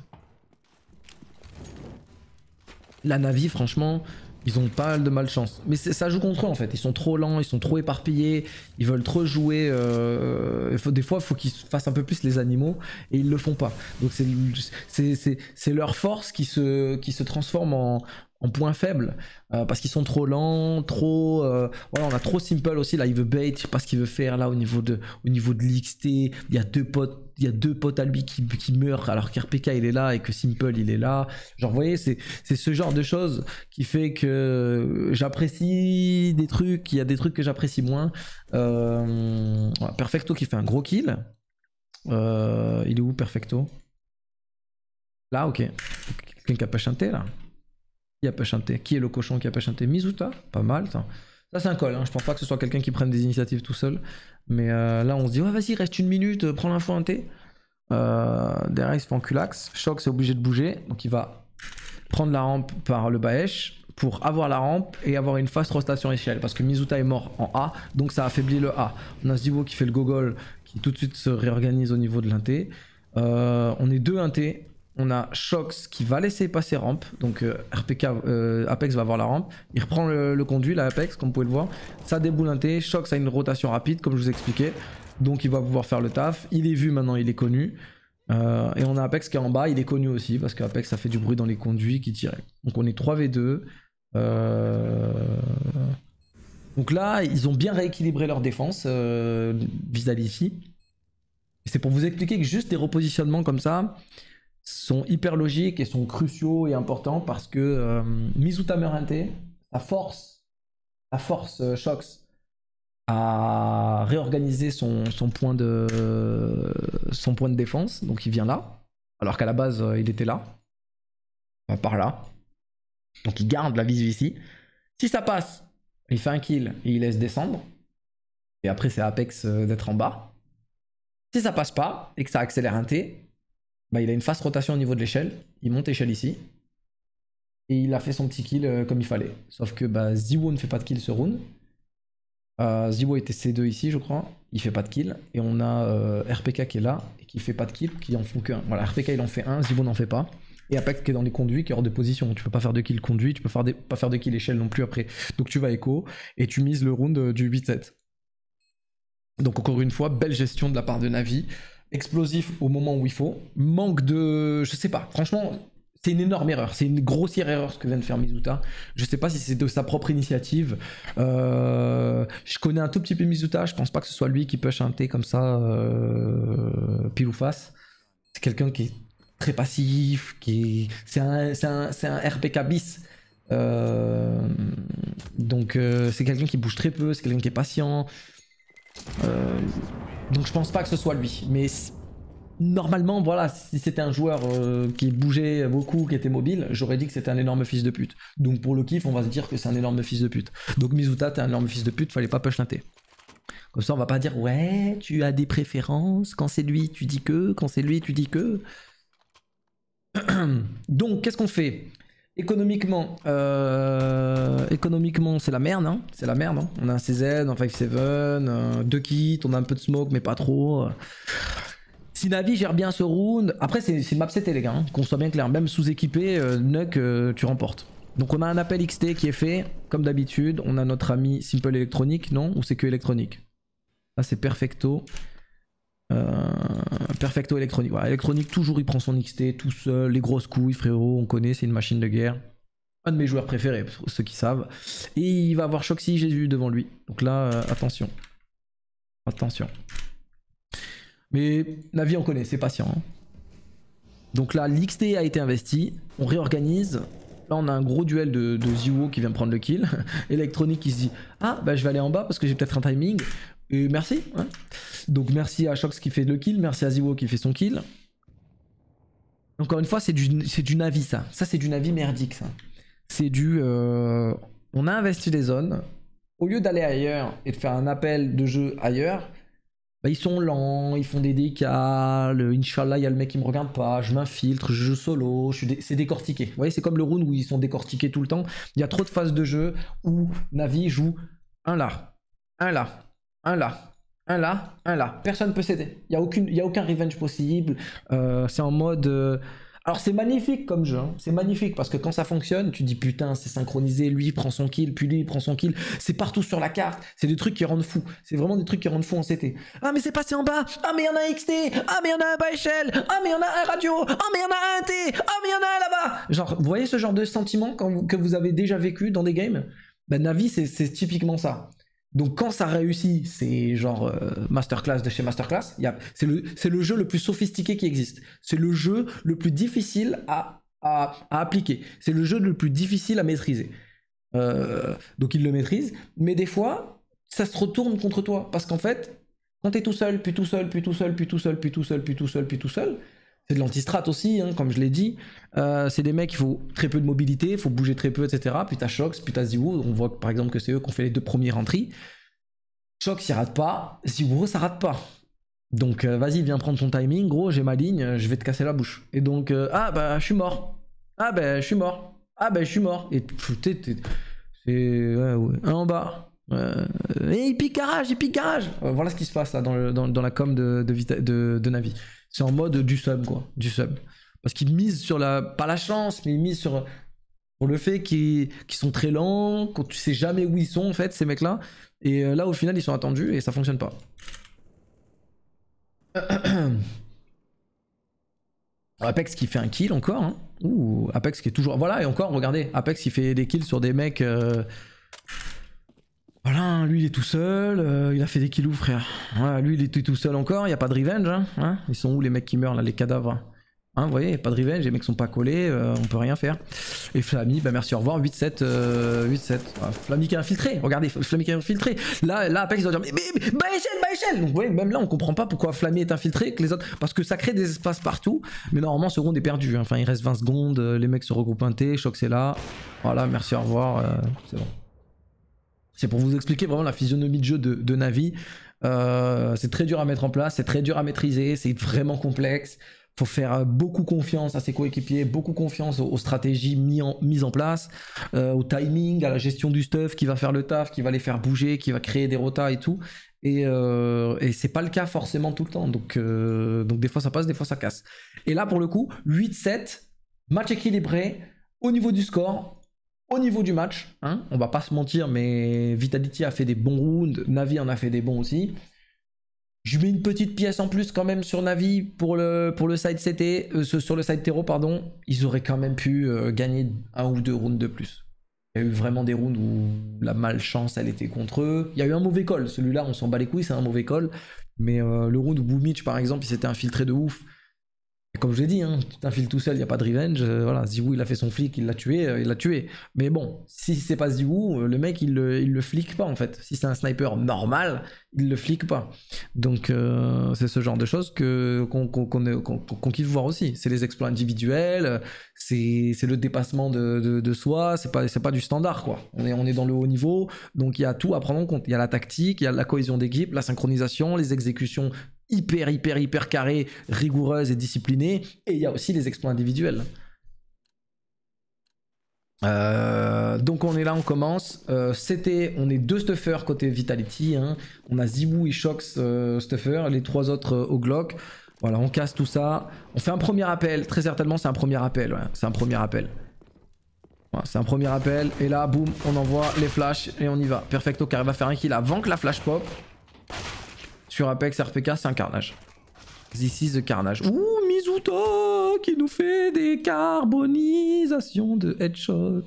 La Navi, franchement, ils ont pas mal de malchance. Mais ça joue contre eux en fait. Ils sont trop lents, ils sont trop éparpillés, ils veulent trop jouer. Des fois, il faut qu'ils fassent un peu plus les animaux et ils le font pas. Donc c'est leur force qui se transforme en point faible parce qu'ils sont trop lents, trop. Voilà, on a trop Simple aussi là. Il veut bait, je sais pas ce qu'il veut faire là au niveau de l'XT. Il y a deux potes à lui qui meurent alors qu'RPK il est là et que Simple il est là. Genre, vous voyez, c'est ce genre de choses qui fait que j'apprécie des trucs. Il y a des trucs que j'apprécie moins. Voilà, Perfecto qui fait un gros kill. Il est où Perfecto? Là, ok. Quelqu'un qui a pas chanté là. Qui a pas chanté? Qui est le cochon qui a pas chanté? Mizuta? Pas mal, ça. Ça, c'est un call. Hein. Je pense pas que ce soit quelqu'un qui prenne des initiatives tout seul. Mais là, on se dit, ouais, vas-y, reste une minute, prends l'info un T. Derrière, il se fait enculax. Shock, c'est obligé de bouger. Donc, il va prendre la rampe par le Baesh pour avoir la rampe et avoir une fast rotation échelle. Parce que Mizuta est mort en A. Donc, ça affaiblit le A. On a Zivo qui fait le gogol, qui tout de suite se réorganise au niveau de l'inté. On est 2 inté. On a Shox qui va laisser passer rampe. Donc RPK, Apex va avoir la rampe. Il reprend le conduit, la Apex, comme vous pouvez le voir. Ça déboule un T. Shox a une rotation rapide, comme je vous expliquais. Donc il va pouvoir faire le taf. Il est vu maintenant, il est connu. Et on a Apex qui est en bas, il est connu aussi. Parce qu'Apex, ça fait du bruit dans les conduits qui tiraient. Donc on est 3v2. Donc là, ils ont bien rééquilibré leur défense vis-à-vis ici. C'est pour vous expliquer que juste des repositionnements comme ça sont hyper logiques et sont cruciaux et importants parce que Mizuta Merente, ça force Shox à réorganiser son point de défense. Donc il vient là, alors qu'à la base il était là, par là. Donc il garde la visu ici. Si ça passe, il fait un kill et il laisse descendre. Et après c'est Apex d'être en bas. Si ça passe pas et que ça accélère un T, bah, il a une fast rotation au niveau de l'échelle, il monte échelle ici, et il a fait son petit kill comme il fallait. Sauf que bah, Ziwo ne fait pas de kill ce round. Ziwo était C2 ici je crois, il fait pas de kill, et on a RPK qui est là, et qui fait pas de kill, qui en font qu'un. Voilà, RPK il en fait un, Ziwo n'en fait pas, et Apex qui est dans les conduits, qui est hors de position, tu peux pas faire de kill conduit, tu peux pas faire de kill échelle non plus après, donc tu vas écho, et tu mises le round du 8-7. Donc encore une fois, belle gestion de la part de Navi. Explosif au moment où il faut. Manque de... Je sais pas. Franchement, c'est une énorme erreur. C'est une grossière erreur ce que vient de faire Mizuta. Je sais pas si c'est de sa propre initiative. Je connais un tout petit peu Mizuta. Je pense pas que ce soit lui qui push un T comme ça pile ou face. C'est quelqu'un qui est très passif. C'est un RPK bis. Euh, donc c'est quelqu'un qui bouge très peu, c'est quelqu'un qui est patient. Donc je pense pas que ce soit lui. Mais normalement, voilà, si c'était un joueur qui bougeait beaucoup, qui était mobile, j'aurais dit que c'était un énorme fils de pute. Donc pour le kiff, on va se dire que c'est un énorme fils de pute. Donc Mizuta, t'es un énorme fils de pute, fallait pas push l'inté. Comme ça, on va pas dire ouais, tu as des préférences. Quand c'est lui, tu dis que. Quand c'est lui, tu dis que. Donc, qu'est-ce qu'on fait? Économiquement, c'est la merde. Hein. C'est la merde. Hein. On a un CZ, un 5-7, 2 kits, on a un peu de smoke, mais pas trop. Si Navi gère bien ce round, après c'est une map CT les gars, hein, qu'on soit bien clair, même sous-équipé, Nuck, tu remportes. Donc on a un appel XT qui est fait, comme d'habitude, on a notre ami Simple Electronic, non? Ou c'est que électronique? Là c'est Perfecto. Perfecto électronique. Voilà, électronique, toujours il prend son XT tout seul, les grosses couilles, frérot, on connaît, c'est une machine de guerre. Un de mes joueurs préférés, pour ceux qui savent. Et il va avoir Shoxy Jésus devant lui. Donc là, attention. Attention. Mais Navi, on connaît, c'est patient. Hein. Donc là, l'XT a été investi. On réorganise. Là, on a un gros duel de Ziwo qui vient prendre le kill. Électronique qui se dit ah, bah je vais aller en bas parce que j'ai peut-être un timing. Et merci. Hein. Donc merci à Shox qui fait le kill. Merci à Ziwo qui fait son kill. Encore une fois, c'est du Navi ça. Ça, c'est du Navi merdique ça. C'est du... on a investi les zones. Au lieu d'aller ailleurs et de faire un appel de jeu ailleurs, bah ils sont lents, ils font des décals, Inch'Allah, il y a le mec qui me regarde pas, je m'infiltre, je joue solo, c'est décortiqué. Vous voyez, c'est comme le round où ils sont décortiqués tout le temps. Il y a trop de phases de jeu où Navi joue un là, un là, un là, un là, un là. Personne peut céder. Il n'y a aucun revenge possible. C'est en mode... Alors c'est magnifique comme jeu, hein. C'est magnifique parce que quand ça fonctionne, tu dis putain c'est synchronisé, lui il prend son kill, puis lui il prend son kill, c'est partout sur la carte, c'est des trucs qui rendent fou, c'est vraiment des trucs qui rendent fou en CT. Ah mais c'est passé en bas, ah mais il y en a un XT, ah mais il y en a un bas échelle, ah mais il y en a un radio, ah mais il y en a un T, ah mais il y en a un là-bas. Genre vous voyez ce genre de sentiment que vous avez déjà vécu dans des games? Ben Navi c'est typiquement ça. Donc quand ça réussit, c'est genre masterclass de chez masterclass. C'est le jeu le plus sophistiqué qui existe. C'est le jeu le plus difficile à appliquer. C'est le jeu le plus difficile à maîtriser. Donc il le maîtrise, mais des fois, ça se retourne contre toi. Parce qu'en fait, quand t'es tout seul, puis tout seul, puis tout seul, puis tout seul, puis tout seul, puis tout seul, puis tout seul, c'est de l'anti-strat aussi, hein, comme je l'ai dit. C'est des mecs, il faut très peu de mobilité, il faut bouger très peu, etc. Puis t'as Shox, puis t'as Ziwo. On voit par exemple que c'est eux qui ont fait les 2 premiers entries. Shox, il rate pas. Ziwo, ça rate pas. Donc vas-y, viens prendre ton timing, gros, j'ai ma ligne, je vais te casser la bouche. Et donc, ah bah, je suis mort. Ah bah, je suis mort. Ah bah, je suis mort. Et c'est... Ouais, un en bas. Et il pique garage, il pique garage. Voilà ce qui se passe là dans la com de Navi. C'est en mode du sub quoi, du sub. Parce qu'ils misent sur pas la chance, mais ils misent sur le fait qu'ils sont très lents, quand tu sais jamais où ils sont en fait ces mecs là. Et là au final ils sont attendus et ça fonctionne pas. Apex qui fait un kill encore. Hein. Ouh, Apex qui est toujours... Voilà et encore regardez, Apex qui fait des kills sur des mecs... Voilà, lui il est tout seul, il a fait des kills frère. Voilà, lui il est tout seul encore, il n'y a pas de revenge. Hein. Ils sont où les mecs qui meurent là, les cadavres? Hein, vous voyez, pas de revenge, les mecs sont pas collés, on peut rien faire. Et Flammy, bah merci, au revoir, 8-7. 8-7. Ah, Flammy qui est infiltré, regardez, Flammy qui est infiltré. Là Apex il doit dire, mais bas échelle. Donc vous voyez, même là on comprend pas pourquoi Flammy est infiltré que les autres. Parce que ça crée des espaces partout, mais normalement ce round est perdu. Hein. Enfin il reste 20 secondes, les mecs se regroupent un T, Shox est là. Voilà, merci, au revoir, c'est bon. C'est pour vous expliquer vraiment la physionomie de jeu de Navi. C'est très dur à mettre en place, c'est très dur à maîtriser, c'est vraiment complexe. Faut faire beaucoup confiance à ses coéquipiers, beaucoup confiance aux stratégies mises en place, au timing, à la gestion du stuff qui va faire le taf, qui va les faire bouger, qui va créer des rotas et tout. Et c'est pas le cas forcément tout le temps. Donc des fois ça passe, des fois ça casse. Et là pour le coup, 8-7, match équilibré, au niveau du score. Au niveau du match, hein, on va pas se mentir, mais Vitality a fait des bons rounds, Navi en a fait des bons aussi. Je mets une petite pièce en plus quand même sur Navi pour le side CT, sur le side Terreau, pardon. Ils auraient quand même pu gagner 1 ou 2 rounds de plus. Il y a eu vraiment des rounds où la malchance elle était contre eux. Il y a eu un mauvais call, celui-là on s'en bat les couilles, c'est un mauvais call. Mais le round où Boomich par exemple il s'était infiltré de ouf. Et comme je l'ai dit, hein, tu t'infiles tout seul, il n'y a pas de revenge. Voilà, Ziwoo il a fait son flic, il l'a tué, il l'a tué. Mais bon, si c'est pas Ziwoo, le mec il le flique pas en fait. Si c'est un sniper normal, il le flique pas. Donc c'est ce genre de choses qu'on kiffe voir aussi. C'est les exploits individuels, c'est le dépassement de soi, c'est pas du standard quoi. On est dans le haut niveau, donc il y a tout à prendre en compte. Il y a la tactique, il y a la cohésion d'équipe, la synchronisation, les exécutions hyper carré, rigoureuse et disciplinée. Et il y a aussi les exploits individuels. Donc on est là, on commence. On est 2 stuffers côté Vitality. Hein. On a Ziwoo et Shox stuffer, les 3 autres au Glock. Voilà, on casse tout ça. On fait un premier appel. Très certainement, c'est un premier appel. Ouais. C'est un premier appel. Voilà, c'est un premier appel. Et là, boum, on envoie les flashs et on y va. Perfecto qui arrive à faire un kill avant que la flash pop. Sur Apex RPK, c'est un carnage. This is the carnage. Ouh, Mizuta qui nous fait des carbonisations de headshot.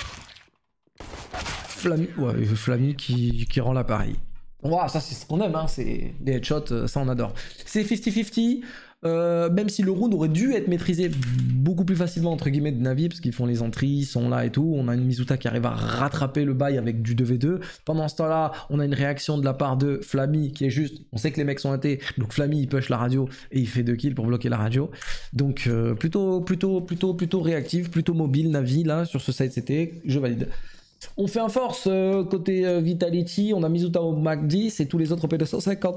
Flammy qui rend l'appareil. Wow, ça c'est ce qu'on aime, hein, c'est des headshots, ça on adore. C'est 50-50, même si le round aurait dû être maîtrisé beaucoup plus facilement entre guillemets de Navi, parce qu'ils font les entrées, ils sont là et tout. On a une Mizuta qui arrive à rattraper le bail avec du 2v2. Pendant ce temps-là, on a une réaction de la part de Flammy qui est juste, on sait que les mecs sont intés, donc Flammy il push la radio et il fait 2 kills pour bloquer la radio. Donc plutôt réactif, plutôt mobile Navi là sur ce side CT, je valide. On fait un force côté Vitality, on a Mizuta au Mac 10 et tous les autres au P250.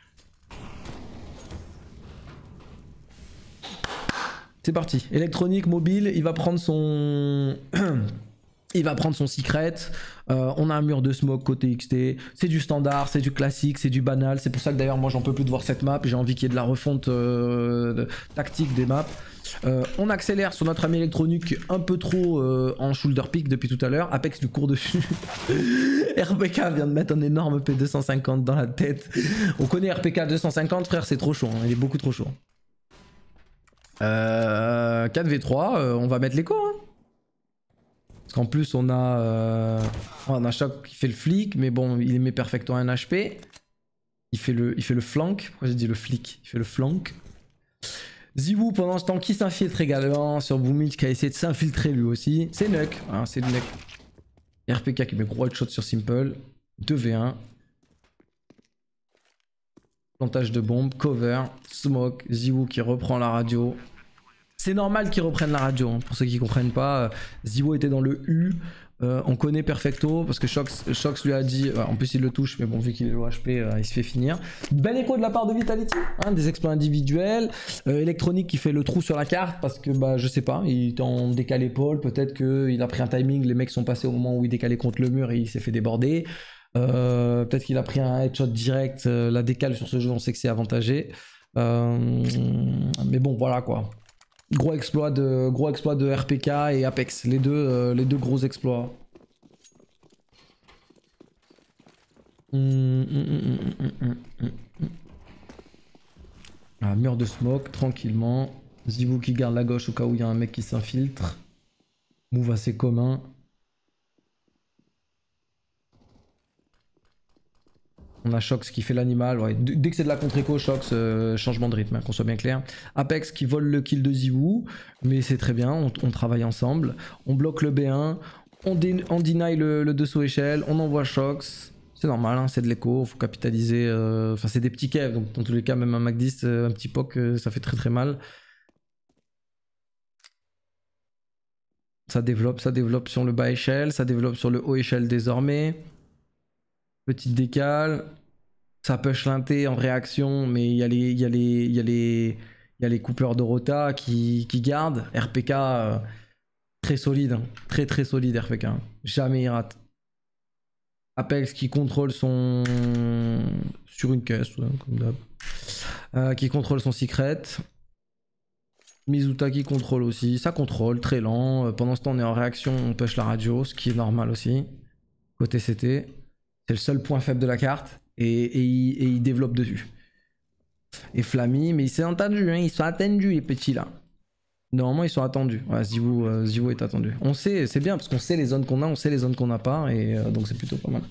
C'est parti. Électronique, mobile, il va prendre son... il va prendre son secret. On a un mur de smoke côté XT. C'est du standard, c'est du classique, c'est du banal. C'est pour ça que d'ailleurs moi j'en peux plus de voir cette map. J'ai envie qu'il y ait de la refonte tactique des maps. On accélère sur notre ami électronique un peu trop en shoulder pick depuis tout à l'heure. Apex lui court dessus. RPK vient de mettre un énorme P250 dans la tête. On connaît RPK 250 frère, c'est trop chaud. Hein. Il est beaucoup trop chaud. 4v3, on va mettre l'écho. Hein. Parce qu'en plus on a Shock qui fait le flic, mais bon il met perfecto un HP. Il fait le flank. Pourquoi j'ai dit le flic? Il fait le flank. Ziwoo pendant ce temps qui s'infiltre également sur Boomich qui a essayé de s'infiltrer lui aussi. C'est Nuck, hein, c'est Nuck. RPK qui met gros headshot sur Simple. 2v1. Plantage de bombe, cover, smoke, Ziwoo qui reprend la radio. C'est normal qu'ils reprennent la radio, hein, pour ceux qui comprennent pas. Ziwoo était dans le U. On connaît Perfecto parce que Shox lui a dit, en plus il le touche mais bon vu qu'il est low HP il se fait finir. Bel écho de la part de Vitality, hein, des exploits individuels. Électronique qui fait le trou sur la carte parce que bah je sais pas, il est en décalé pôle, peut-être qu'il a pris un timing, les mecs sont passés au moment où il décalait contre le mur et il s'est fait déborder. Peut-être qu'il a pris un headshot direct, la décale sur ce jeu on sait que c'est avantagé. Mais bon voilà quoi. Gros exploit de RPK et Apex, les deux gros exploits. Mur de smoke, tranquillement. Ziwoo qui garde la gauche au cas où il y a un mec qui s'infiltre. Move assez commun. On a Shox qui fait l'animal. Ouais. Dès que c'est de la contre-écho, Shox, changement de rythme, hein, qu'on soit bien clair. Apex qui vole le kill de Ziwoo. Mais c'est très bien, on travaille ensemble. On bloque le B1. On deny le dessous échelle. On envoie Shox. C'est normal, hein, c'est de l'écho. Faut capitaliser. Enfin, c'est des petits kevs. Donc, dans tous les cas, même un Mac 10, un petit poc, ça fait très mal. Ça développe sur le bas échelle. Ça développe sur le haut échelle désormais. Petite décale, ça push l'inté en réaction, mais il y a les coupeurs de rota qui gardent. RPK très solide, hein. Très solide RPK. Jamais il rate. Apex qui contrôle son... sur une caisse, ouais, comme d'hab. Qui contrôle son secret. Mizuta qui contrôle aussi. Ça contrôle, très lent. Pendant ce temps on est en réaction, on push la radio, ce qui est normal aussi. Côté CT. C'est le seul point faible de la carte et il développe dessus. Et Flammy, mais ils sont attendus, hein, ils sont attendus les petits là. Normalement ils sont attendus. Ouais, Ziwoo est attendu. On sait, c'est bien parce qu'on sait les zones qu'on a, on sait les zones qu'on n'a pas et donc c'est plutôt pas mal.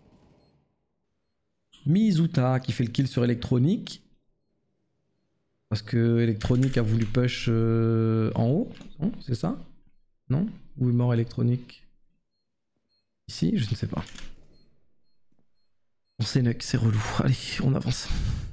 Mizuta qui fait le kill sur électronique. Parce que électronique a voulu push en haut. Non, c'est ça? Non? Où est mort électronique? Ici? Je ne sais pas. On sait Nuck, c'est relou. Allez, on avance.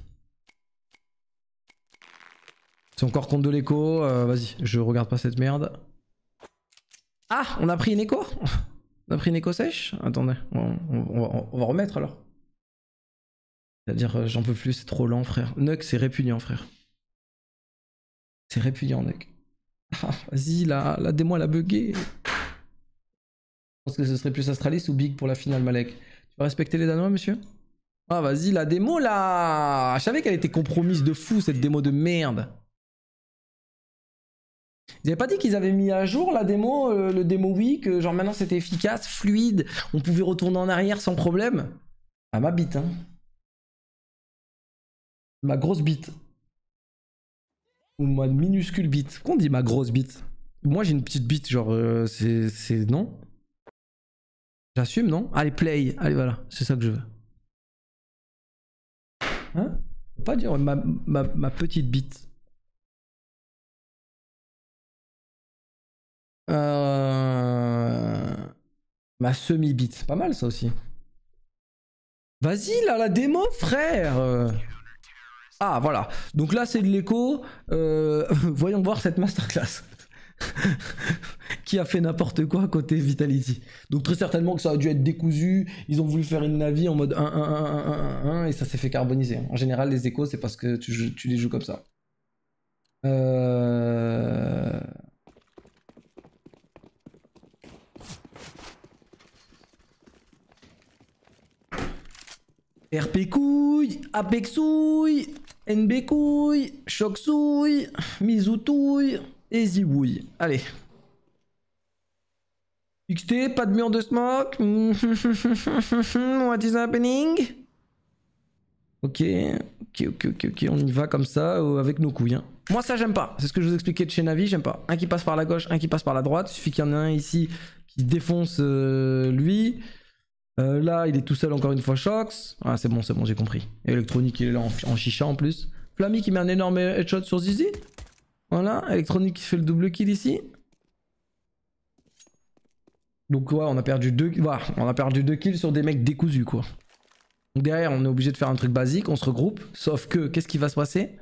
C'est encore contre de l'écho. Vas-y, je regarde pas cette merde. Ah, on a pris une écho? On a pris une écho sèche? Attendez, on va remettre alors. C'est-à-dire, j'en peux plus, c'est trop lent, frère. Nuck, c'est répugnant, frère. C'est répugnant, Nuck. Ah, vas-y, la démo, elle a bugué. Je pense que ce serait plus Astralis ou Big pour la finale, Malek. Tu vas respecter les Danois, monsieur? Ah, vas-y, la démo, là. Je savais qu'elle était compromise de fou, cette démo de merde. Ils avaient pas dit qu'ils avaient mis à jour la démo, le démo Wii, que genre maintenant c'était efficace, fluide, on pouvait retourner en arrière sans problème? Ah, ma bite, hein. Ma grosse bite. Ou ma minuscule bite. Pourquoi on dit ma grosse bite? Moi j'ai une petite bite, genre c'est... Non? J'assume, non? Allez, play. Allez, voilà, c'est ça que je veux. Hein? Faut pas dire ma petite bite. Ma semi-bite. Pas mal ça aussi. Vas-y là, la démo, frère. Ah, voilà. Donc là, c'est de l'écho. Voyons voir cette masterclass. Qui a fait n'importe quoi côté Vitality. Donc très certainement que ça a dû être décousu. Ils ont voulu faire une Navi en mode 1 et ça s'est fait carboniser. En général, les échos, c'est parce que tu les joues comme ça. RP couille, Apex couille, NB couille, Choc souille, Mizu touille et Zibouille. Allez. XT, pas de mur de smoke. What is happening? Ok, on y va comme ça, avec nos couilles. Hein. Moi ça j'aime pas, c'est ce que je vous expliquais de chez Navi, j'aime pas. Un qui passe par la gauche, un qui passe par la droite, il suffit qu'il y en ait un ici qui défonce lui. Là il est tout seul encore une fois, Shox. Ah c'est bon, j'ai compris. Électronique il est là en chicha en plus. Flammy qui met un énorme headshot sur Zizi. Voilà, Électronique qui fait le double kill ici. Donc ouais, on a perdu 2 kills sur des mecs décousus quoi. Donc derrière on est obligé de faire un truc basique, on se regroupe. Sauf que, qu'est-ce qui va se passer?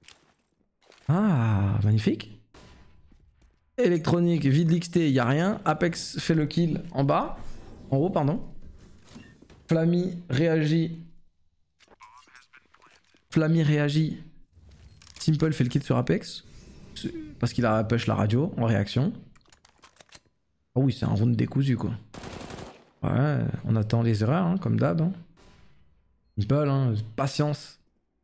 Ah, magnifique. Électronique, vide l'XT, il n'y a rien. Apex fait le kill en bas. En haut, pardon. Flammy réagit. Simple fait le kill sur Apex. Parce qu'il a push la radio en réaction. Oh oui, c'est un round décousu quoi. Ouais, on attend les erreurs, hein, comme d'hab. Hein. Simple, hein, patience.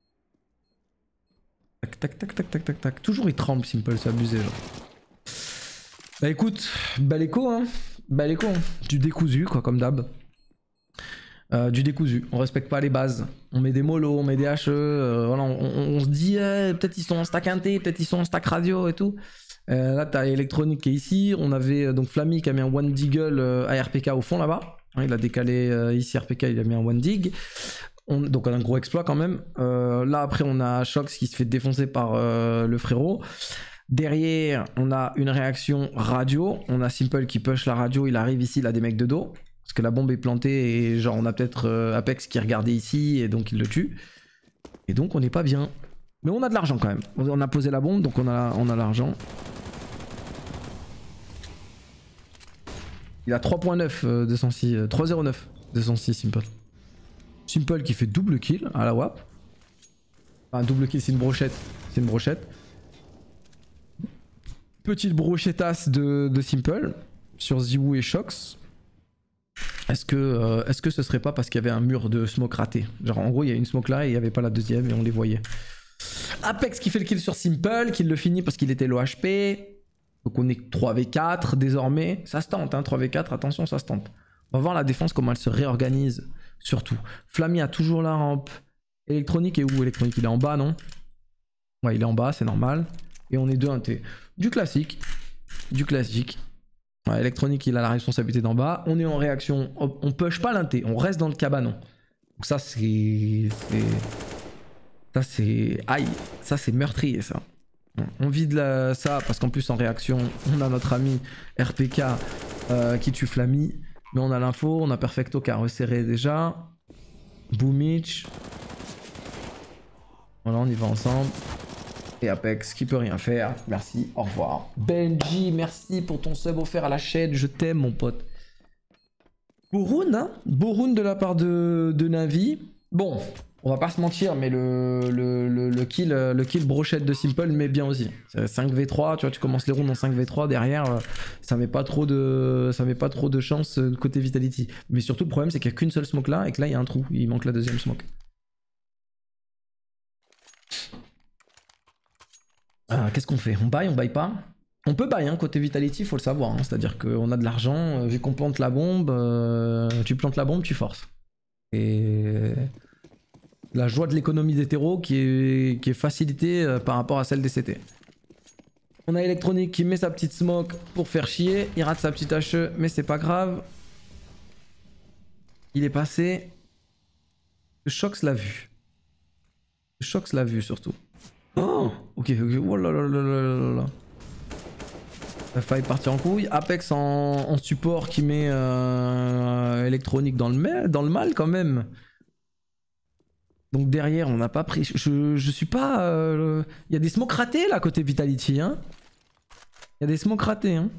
Tac. Toujours il tremble, Simple, c'est abusé genre. Bah écoute, bel écho hein. Du décousu quoi, comme d'hab. Du décousu, on respecte pas les bases. On met des molos, on met des HE, voilà, on se dit peut-être ils sont en stack inté, peut-être ils sont en stack radio et tout. Là t'as Électronique qui est ici, on avait donc Flammy qui a mis un one deagle à RPK au fond là-bas. Hein, il a décalé ici RPK, il a mis un one dig. Donc on a un gros exploit quand même. Là après on a Shox qui se fait défoncer par le frérot. Derrière on a une réaction radio. On a Simple qui push la radio, il arrive ici, il a des mecs de dos. Parce que la bombe est plantée et genre on a peut-être Apex qui regardait ici et donc il le tue. Et donc on n'est pas bien. Mais on a de l'argent quand même. On a posé la bombe donc on a l'argent. Il a 3.9 de 106, 3.09 de 106 Simple. Simple qui fait double kill à la WAP. Enfin double kill, c'est une brochette. Petite brochettasse de Simple sur Ziwoo et Shox. Est-ce que ce serait pas parce qu'il y avait un mur de smoke raté? Genre en gros il y a une smoke là et il n'y avait pas la deuxième et on les voyait. Apex qui fait le kill sur Simple, qui le finit parce qu'il était low HP. Donc on est 3v4 désormais. Ça se tente hein, 3v4, attention ça se tente. On va voir la défense comment elle se réorganise surtout. Flammy a toujours la rampe. Électronique est où? Électronique il est en bas non? Ouais il est en bas, c'est normal. Et on est 2-1T. Du classique. Ouais, Électronique il a la responsabilité d'en bas. On est en réaction, on push pas l'inté, on reste dans le cabanon. Donc ça c'est... Ça c'est... Aïe, ça c'est meurtrier ça. On vide ça parce qu'en plus en réaction, on a notre ami RPK qui tue Flammy. Mais on a l'info, on a Perfecto qui a resserré déjà. Boomich. Voilà, on y va ensemble. Et Apex qui peut rien faire. Merci, au revoir. Benji, merci pour ton sub offert à la chaîne. Je t'aime mon pote. Boroun, hein, Boroun de la part de Navi. Bon, on va pas se mentir, mais le kill brochette de Simple met bien aussi. 5v3, tu vois, tu commences les rounds en 5v3, derrière, ça met pas trop de chance côté Vitality. Mais surtout, le problème, c'est qu'il n'y a qu'une seule smoke là, et que là, il y a un trou. Il manque la deuxième smoke. Qu'est-ce qu'on fait? On buy pas? On peut buy, hein, côté Vitality, faut le savoir. Hein. C'est-à-dire qu'on a de l'argent, vu qu'on plante la bombe, tu plantes la bombe, tu forces. Et la joie de l'économie d'hétéro qui est facilitée par rapport à celle des CT. On a Electronic qui met sa petite smoke pour faire chier. Il rate sa petite HE, mais c'est pas grave. Il est passé. Le Shox l'a vu. Le Shox l'a vu surtout. Oh, ok. Oh là là là là là là. Il a failli partir en couille. Apex en support qui met Electronic dans le mal quand même. Donc derrière, on n'a pas pris... Je suis pas... Il y a des smokes ratés là côté Vitality. Hein. Il y a des smokes ratés. Hein.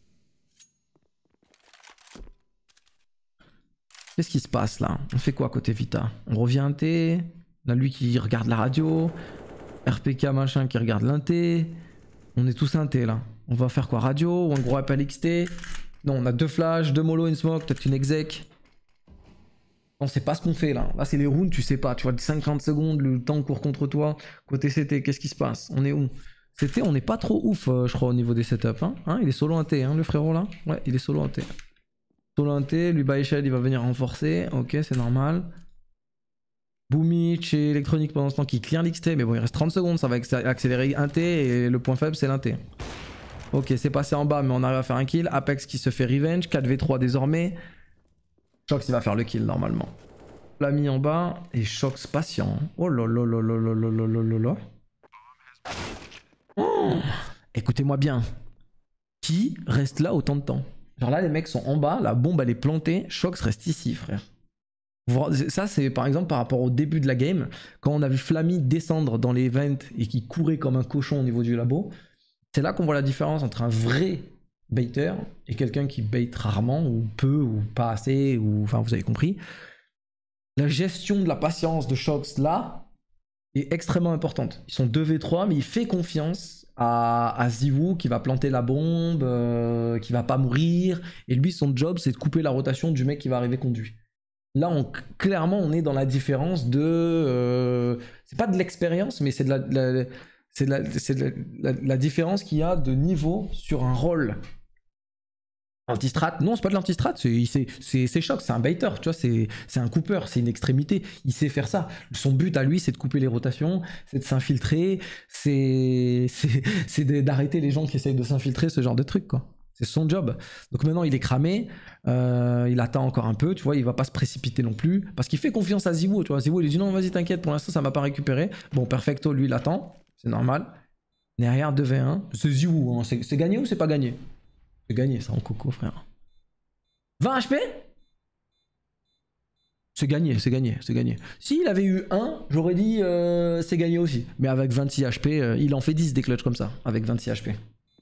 Qu'est-ce qui se passe là? On fait quoi côté Vita? On revient un T. On a lui qui regarde la radio. RPK machin qui regarde l'inté. On est tous un T là. On va faire quoi? Radio ou un gros appel XT? Non, on a 2 flashs, 2 mollo, une smoke, peut-être une exec. On sait pas ce qu'on fait là. Là c'est les rounds, tu sais pas. Tu vois, 50 secondes, le temps court contre toi. Côté CT, qu'est-ce qui se passe? On est où? CT, on n'est pas trop ouf, je crois, au niveau des setups. Hein, il est solo un T, hein, le frérot là. Ouais, il est solo un T. Solo un T, lui Baishad, il va venir renforcer. Ok, c'est normal. Boomich et Electronic pendant ce temps qui clear l'XT. Mais bon, il reste 30 secondes, ça va accélérer un T et le point faible, c'est l'un T. Ok, c'est passé en bas, mais on arrive à faire un kill. Apex qui se fait revenge, 4v3 désormais. Shox il va faire le kill normalement. Flammy en bas et Shox patient. Oh là là là là là là là là là. Oh, écoutez-moi bien. Qui reste là autant de temps? Genre là les mecs sont en bas, la bombe elle est plantée, Shox reste ici frère. Ça c'est par exemple par rapport au début de la game, quand on a vu Flammy descendre dans les vents et qui courait comme un cochon au niveau du labo. C'est là qu'on voit la différence entre un vrai baiter et quelqu'un qui bait rarement ou peu ou pas assez ou enfin vous avez compris. La gestion de la patience de Shox là est extrêmement importante. Ils sont 2v3 mais il fait confiance à Ziwu qui va planter la bombe, qui va pas mourir et lui son job c'est de couper la rotation du mec qui va arriver conduit. Là clairement on est dans la différence de... c'est pas de l'expérience mais c'est de la différence qu'il y a de niveau sur un rôle. Anti-strat, non c'est pas de l'anti-strat, c'est Shox, c'est un baiter, tu vois, c'est un cooper, c'est une extrémité, il sait faire ça. Son but à lui c'est de couper les rotations, c'est de s'infiltrer, c'est d'arrêter les gens qui essayent de s'infiltrer, ce genre de truc quoi. C'est son job. Donc maintenant il est cramé, il attend encore un peu, tu vois, il va pas se précipiter non plus, parce qu'il fait confiance à Ziwu, tu vois, Ziwu il lui dit non vas-y t'inquiète, pour l'instant ça m'a pas récupéré. Bon Perfecto lui il attend, c'est normal. Derrière 2v1, c'est Ziwu, hein. C'est gagné ou c'est pas gagné? C'est gagné ça en coco frère. 20 HP? C'est gagné, c'est gagné, c'est gagné. S'il avait eu 1, j'aurais dit c'est gagné aussi. Mais avec 26 HP, il en fait 10 des clutches comme ça, avec 26 HP.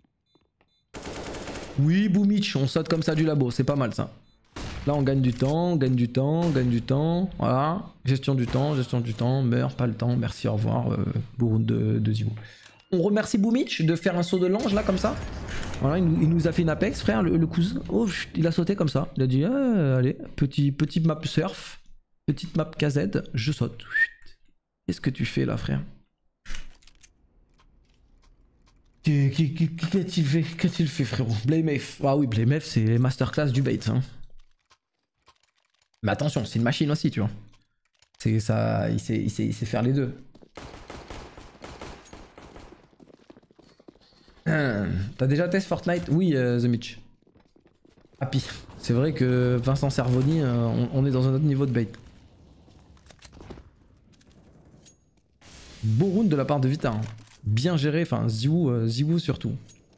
Oui, Boomich, on saute comme ça du labo, c'est pas mal ça. Là on gagne du temps, gagne du temps, gagne du temps. Voilà, gestion du temps, meurt, pas le temps, merci, au revoir, Bouroun de Ziwu. On remercie Boomich de faire un saut de l'ange là comme ça. Voilà, il nous a fait une Apex frère, le cousin. Oh, il a sauté comme ça. Il a dit allez, petite map surf, petite map KZ, je saute. Qu'est-ce que tu fais là frère? Qu'a-t-il fait? Qu'a-t-il fait frérot? Blamef. Ah oui, Blamef c'est les masterclass du bait. Hein. Mais attention, c'est une machine aussi, tu vois. C'est ça, il sait faire les deux. T'as déjà testé Fortnite? Oui, The Mitch. Happy. C'est vrai que Vincent Cervoni, on est dans un autre niveau de bait. Beau round de la part de Vita. Hein. Bien géré, enfin Ziwoo surtout.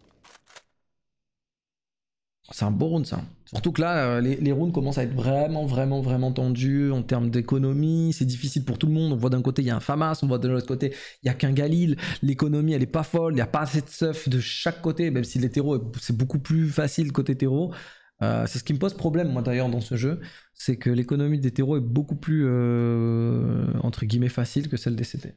C'est un beau round ça. Surtout que là, les rounds commencent à être vraiment tendus en termes d'économie. C'est difficile pour tout le monde. On voit d'un côté, il y a un Famas. On voit de l'autre côté, il y a qu'un Galil. L'économie, elle est pas folle. Il n'y a pas assez de stuff de chaque côté. Même si les terreaux, c'est beaucoup plus facile côté terreau. C'est ce qui me pose problème, moi d'ailleurs, dans ce jeu. C'est que l'économie des terreaux est beaucoup plus, entre guillemets, facile que celle des CT.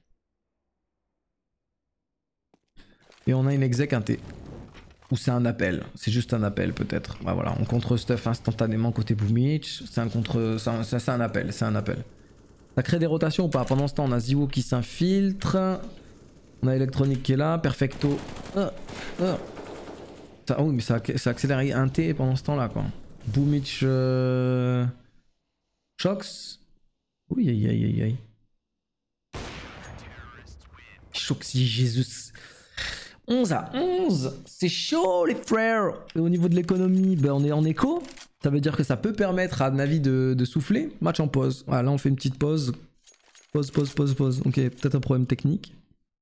Et on a une exec inté. Ou c'est un appel, c'est juste un appel peut-être. Bah voilà, on contre-stuff instantanément côté Boomich, c'est un contre... c'est un appel, c'est un appel. Ça crée des rotations ou pas? Pendant ce temps, on a Ziwoo qui s'infiltre. On a Electronic qui est là, Perfecto. Ça, oh mais ça accélère un T pendant ce temps-là quoi. Boomich... Shox. Oui, aïe. Shoxy Jesus. 11 à 11, c'est chaud les frères. Et au niveau de l'économie, ben on est en écho. Ça veut dire que ça peut permettre à Navi de souffler. Match en pause. Voilà, là on fait une petite pause. Pause. Ok, peut-être un problème technique.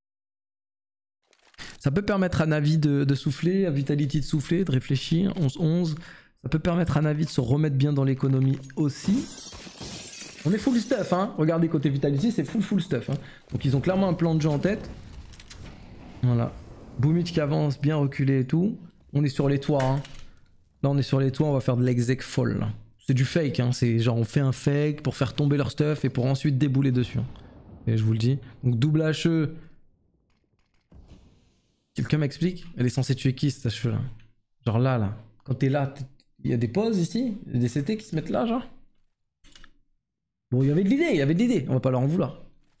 Ça peut permettre à Navi de souffler, à Vitality de souffler, de réfléchir. 11-11. Ça peut permettre à Navi de se remettre bien dans l'économie aussi. On est full stuff, hein. Regardez côté Vitality, c'est full stuff. Hein. Donc ils ont clairement un plan de jeu en tête. Voilà. Boomich qui avance, bien reculé et tout. On est sur les toits. Hein. Là, on est sur les toits, on va faire de l'exec folle. C'est du fake. Hein. C'est genre, on fait un fake pour faire tomber leur stuff et pour ensuite débouler dessus. Hein. Et je vous le dis. Donc, double HE. Quelqu'un m'explique? Elle est censée tuer qui cette HE là? Genre là. Quand t'es là, il y a des pauses ici? Il y a des CT qui se mettent là, genre? Bon, il y avait de l'idée. On va pas leur en vouloir.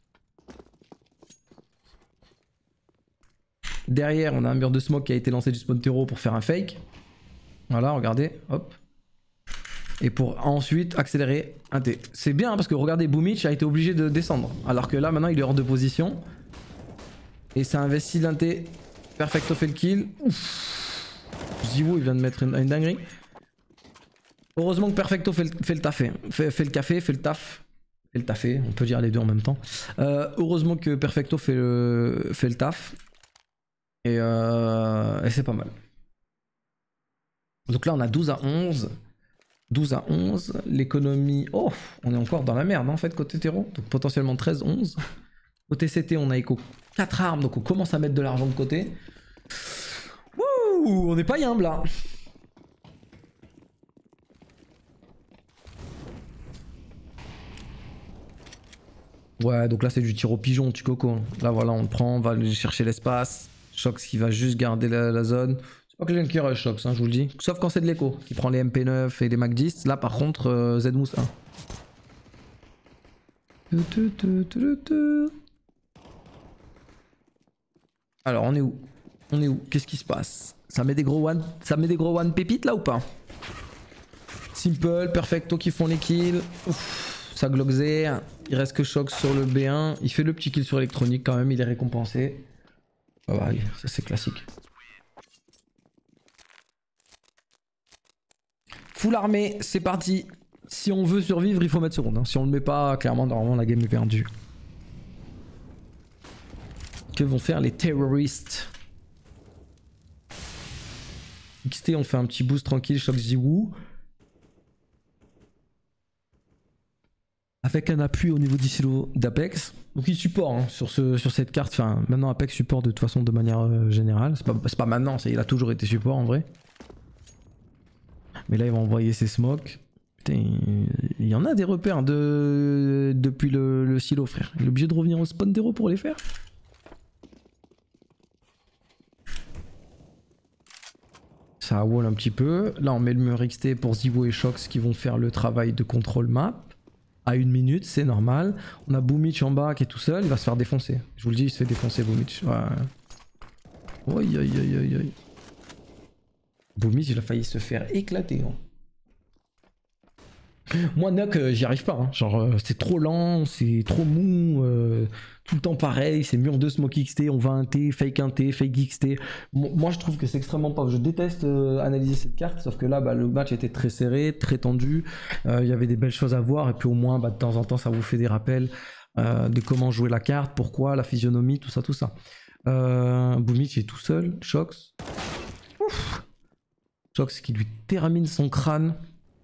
Derrière, on a un mur de smoke qui a été lancé du spawn terreau pour faire un fake. Voilà, regardez, hop. Et pour ensuite accélérer un T. C'est bien hein, parce que regardez, Boomich a été obligé de descendre. Alors que là, maintenant, il est hors de position. Et ça investit d'un T. Perfecto fait le kill. Ouf. Ziwoo, il vient de mettre une dinguerie. Heureusement que Perfecto fait le taf. Fait le café, fait le taf. Fait le tafé, on peut dire les deux en même temps. Heureusement que Perfecto fait le taf. Et c'est pas mal. Donc là on a 12 à 11. 12 à 11. L'économie... Oh, on est encore dans la merde en fait côté terreau. Donc potentiellement 13-11. Côté CT on a éco 4 armes. Donc on commence à mettre de l'argent de côté. Wouh, on n'est pas humble là. Ouais, donc là c'est du tir au pigeon, tu coco. Là voilà, on le prend, on va aller chercher l'espace. Shox qui va juste garder la zone. C'est pas quelqu'un qui rush Shox, hein, je vous le dis. Sauf quand c'est de l'écho, qui prend les MP9 et les Mac 10. Là par contre, Zmousse 1. Alors on est où? Qu'est-ce qui se passe? Ça met des gros one pépites là ou pas? Simple, Perfecto qui font les kills. Ouf, ça glockzé. Il reste que Shox sur le B1. Il fait le petit kill sur électronique quand même, il est récompensé. Ah bah, ça c'est classique. Full armée, c'est parti. Si on veut survivre, il faut mettre seconde. Hein. Si on le met pas, clairement, normalement la game est perdue. Que vont faire les terroristes? XT, on fait un petit boost tranquille, Shox Ziwoo. Avec un appui au niveau du silo d'Apex. Donc il supporte hein, sur cette carte. Enfin, maintenant Apex supporte de toute façon de manière générale. C'est pas maintenant, il a toujours été support en vrai. Mais là il va envoyer ses smokes. Putain, il y en a des repères depuis le silo frère. Il est obligé de revenir au spawn d'héros pour les faire. Ça wall un petit peu. Là on met le mur XT pour Ziwoo et Shox qui vont faire le travail de contrôle map. À 1 minute, c'est normal. On a Boomich en bas qui est tout seul, il va se faire défoncer. Je vous le dis, il se fait défoncer Boomich. Ouais. Aïe. Boomich, il a failli se faire éclater. Hein. Moi, Nock, j'y arrive pas. Hein. Genre, c'est trop lent, c'est trop mou. Tout le temps pareil, c'est mur de smoke XT, on va un T, fake XT. Moi, je trouve que c'est extrêmement pas. Je déteste analyser cette carte, sauf que là, bah, le match était très serré, très tendu. Il y avait des belles choses à voir, et puis au moins, bah, de temps en temps, ça vous fait des rappels. de comment jouer la carte, pourquoi, la physionomie, tout ça, tout ça. Boomitch est tout seul, Shox. Ouf. Shox qui lui termine son crâne.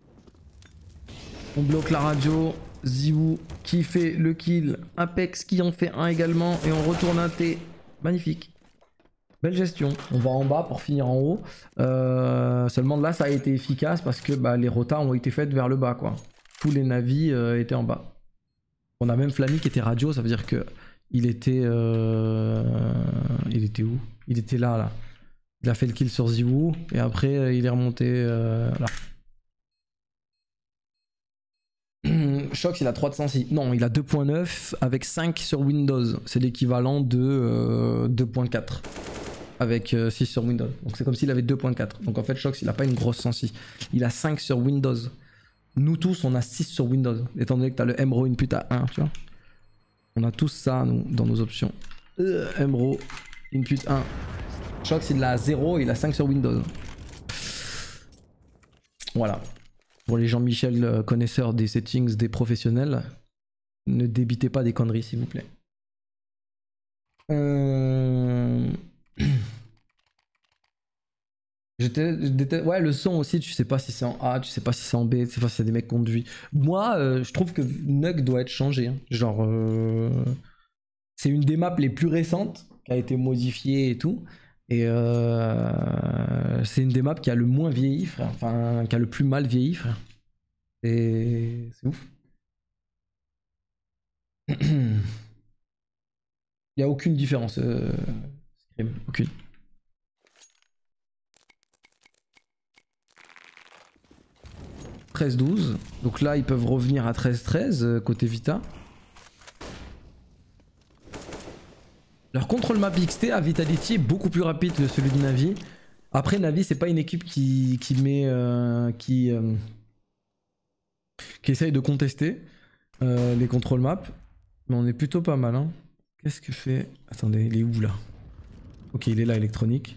On bloque la radio. Ziwoo qui fait le kill. Apex qui en fait un également. Et on retourne un T. Magnifique. Belle gestion. On va en bas pour finir en haut. Seulement là ça a été efficace parce que bah, les rotas ont été faites vers le bas quoi. Tous les navis étaient en bas. On a même Flammy qui était radio. Ça veut dire que il était où? Il était là. Il a fait le kill sur Ziwoo. Et après il est remonté là. Shox il a 3 de sensi. Non, il a 2.9 avec 5 sur Windows. C'est l'équivalent de 2.4 avec 6 sur Windows. Donc c'est comme s'il avait 2.4. Donc en fait Shox il a pas une grosse sensi. Il a 5 sur Windows. Nous tous on a 6 sur Windows. Étant donné que t'as le MRO input à 1, tu vois. On a tous ça nous dans nos options. MRO input 1. Shox il a 0, il a 5 sur Windows. Voilà. Pour les Jean-Michel connaisseurs des settings des professionnels, ne débitez pas des conneries s'il vous plaît. Ouais, le son aussi, tu sais pas si c'est en A, tu sais pas si c'est en B, tu sais pas si c'est des mecs conduits. Moi, je trouve que Nug doit être changé. Hein. Genre, c'est une des maps les plus récentes qui a été modifiée et tout. Et c'est une des maps qui a le moins vieilli, frère. Enfin, qui a le plus mal vieilli, frère. C'est ouf. Il n'y a aucune différence. Aucune. « 13-12. Donc là, ils peuvent revenir à 13-13 côté Vita. Leur contrôle map XT à Vitality est beaucoup plus rapide que celui de Navi. Après, Navi, c'est pas une équipe qui essaye de contester les contrôles map. Mais on est plutôt pas mal. Hein. Qu'est-ce que fait... Attendez, il est où là? Ok, il est là, électronique.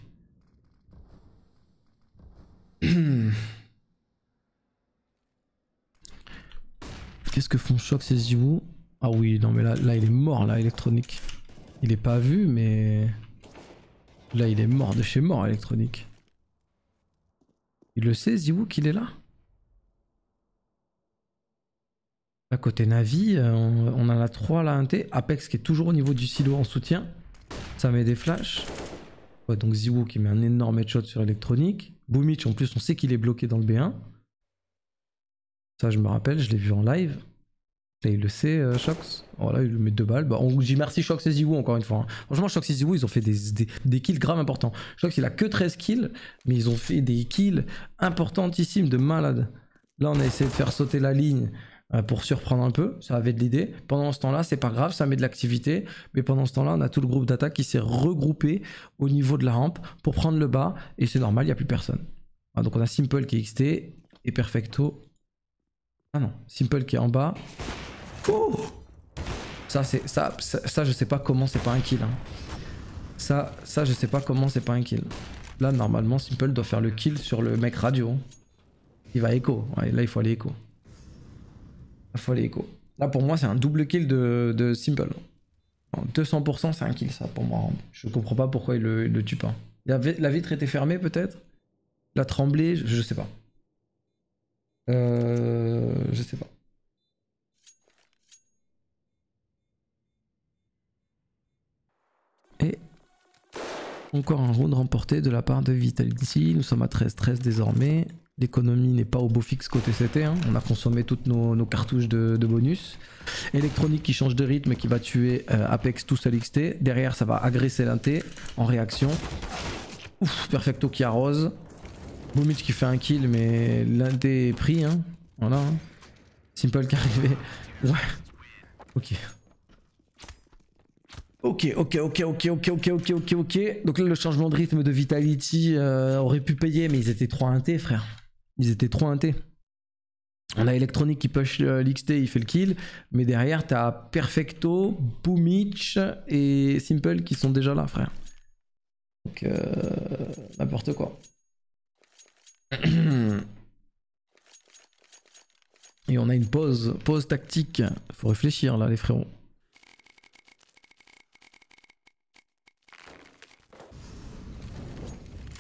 Qu'est-ce que font Shox et Ziwoo? Ah oui, non mais là il est mort là, électronique. Il est pas vu, mais... Là il est mort de chez mort, électronique. Il le sait, Ziwoo, qu'il est là? À côté Navi, on en a 3 là, un T. Apex qui est toujours au niveau du silo en soutien. Ça met des flashs. Ouais, donc Ziwoo qui met un énorme headshot sur électronique. Boomitch en plus, on sait qu'il est bloqué dans le B1. Ça, je me rappelle, je l'ai vu en live. Là, il le sait, Shox. Oh là, il lui met 2 balles. Bah, on dit merci Shox et Ziwoo encore une fois. Hein. Franchement, Shox et Ziwoo, ils ont fait des kills graves importants. Shox, il a que 13 kills, mais ils ont fait des kills importantissimes de malade. Là, on a essayé de faire sauter la ligne pour surprendre un peu. Ça avait de l'idée. Pendant ce temps-là, c'est pas grave, ça met de l'activité. Mais pendant ce temps-là, on a tout le groupe d'attaque qui s'est regroupé au niveau de la rampe pour prendre le bas. Et c'est normal, il n'y a plus personne. Ah, donc on a Simple qui est XT et Perfecto. Ah non, Simple qui est en bas. Oh, ça je sais pas comment c'est pas un kill. Hein. Ça je sais pas comment c'est pas un kill. Là normalement Simple doit faire le kill sur le mec radio. Il va écho. Ouais, là il faut aller écho. Il faut aller écho. Là pour moi c'est un double kill de Simple. 200% c'est un kill ça pour moi. Je comprends pas pourquoi il le tue pas. La vitre était fermée peut-être. La tremblée, je sais pas. Je sais pas. Et encore un round remporté de la part de Vitality. Nous sommes à 13-13 désormais. L'économie n'est pas au beau fixe côté CT. Hein. On a consommé toutes nos cartouches de bonus. Électronique qui change de rythme, qui va tuer Apex tout seul XT. Derrière, ça va agresser l'Inté en réaction. Ouf, Perfecto qui arrose. Boomitch qui fait un kill, mais l'Inté est pris. Hein. Voilà. Hein. Simple qui est arrivé. Ouais. Ok. Ok. Donc là, le changement de rythme de Vitality aurait pu payer, mais ils étaient trop 1T, frère. Ils étaient trop 1T. On a Electronic qui push l'XT, il fait le kill. Mais derrière, t'as Perfecto, Boomitch et Simple qui sont déjà là, frère. Donc, n'importe quoi. Et on a une pause tactique. Faut réfléchir là, les frérots.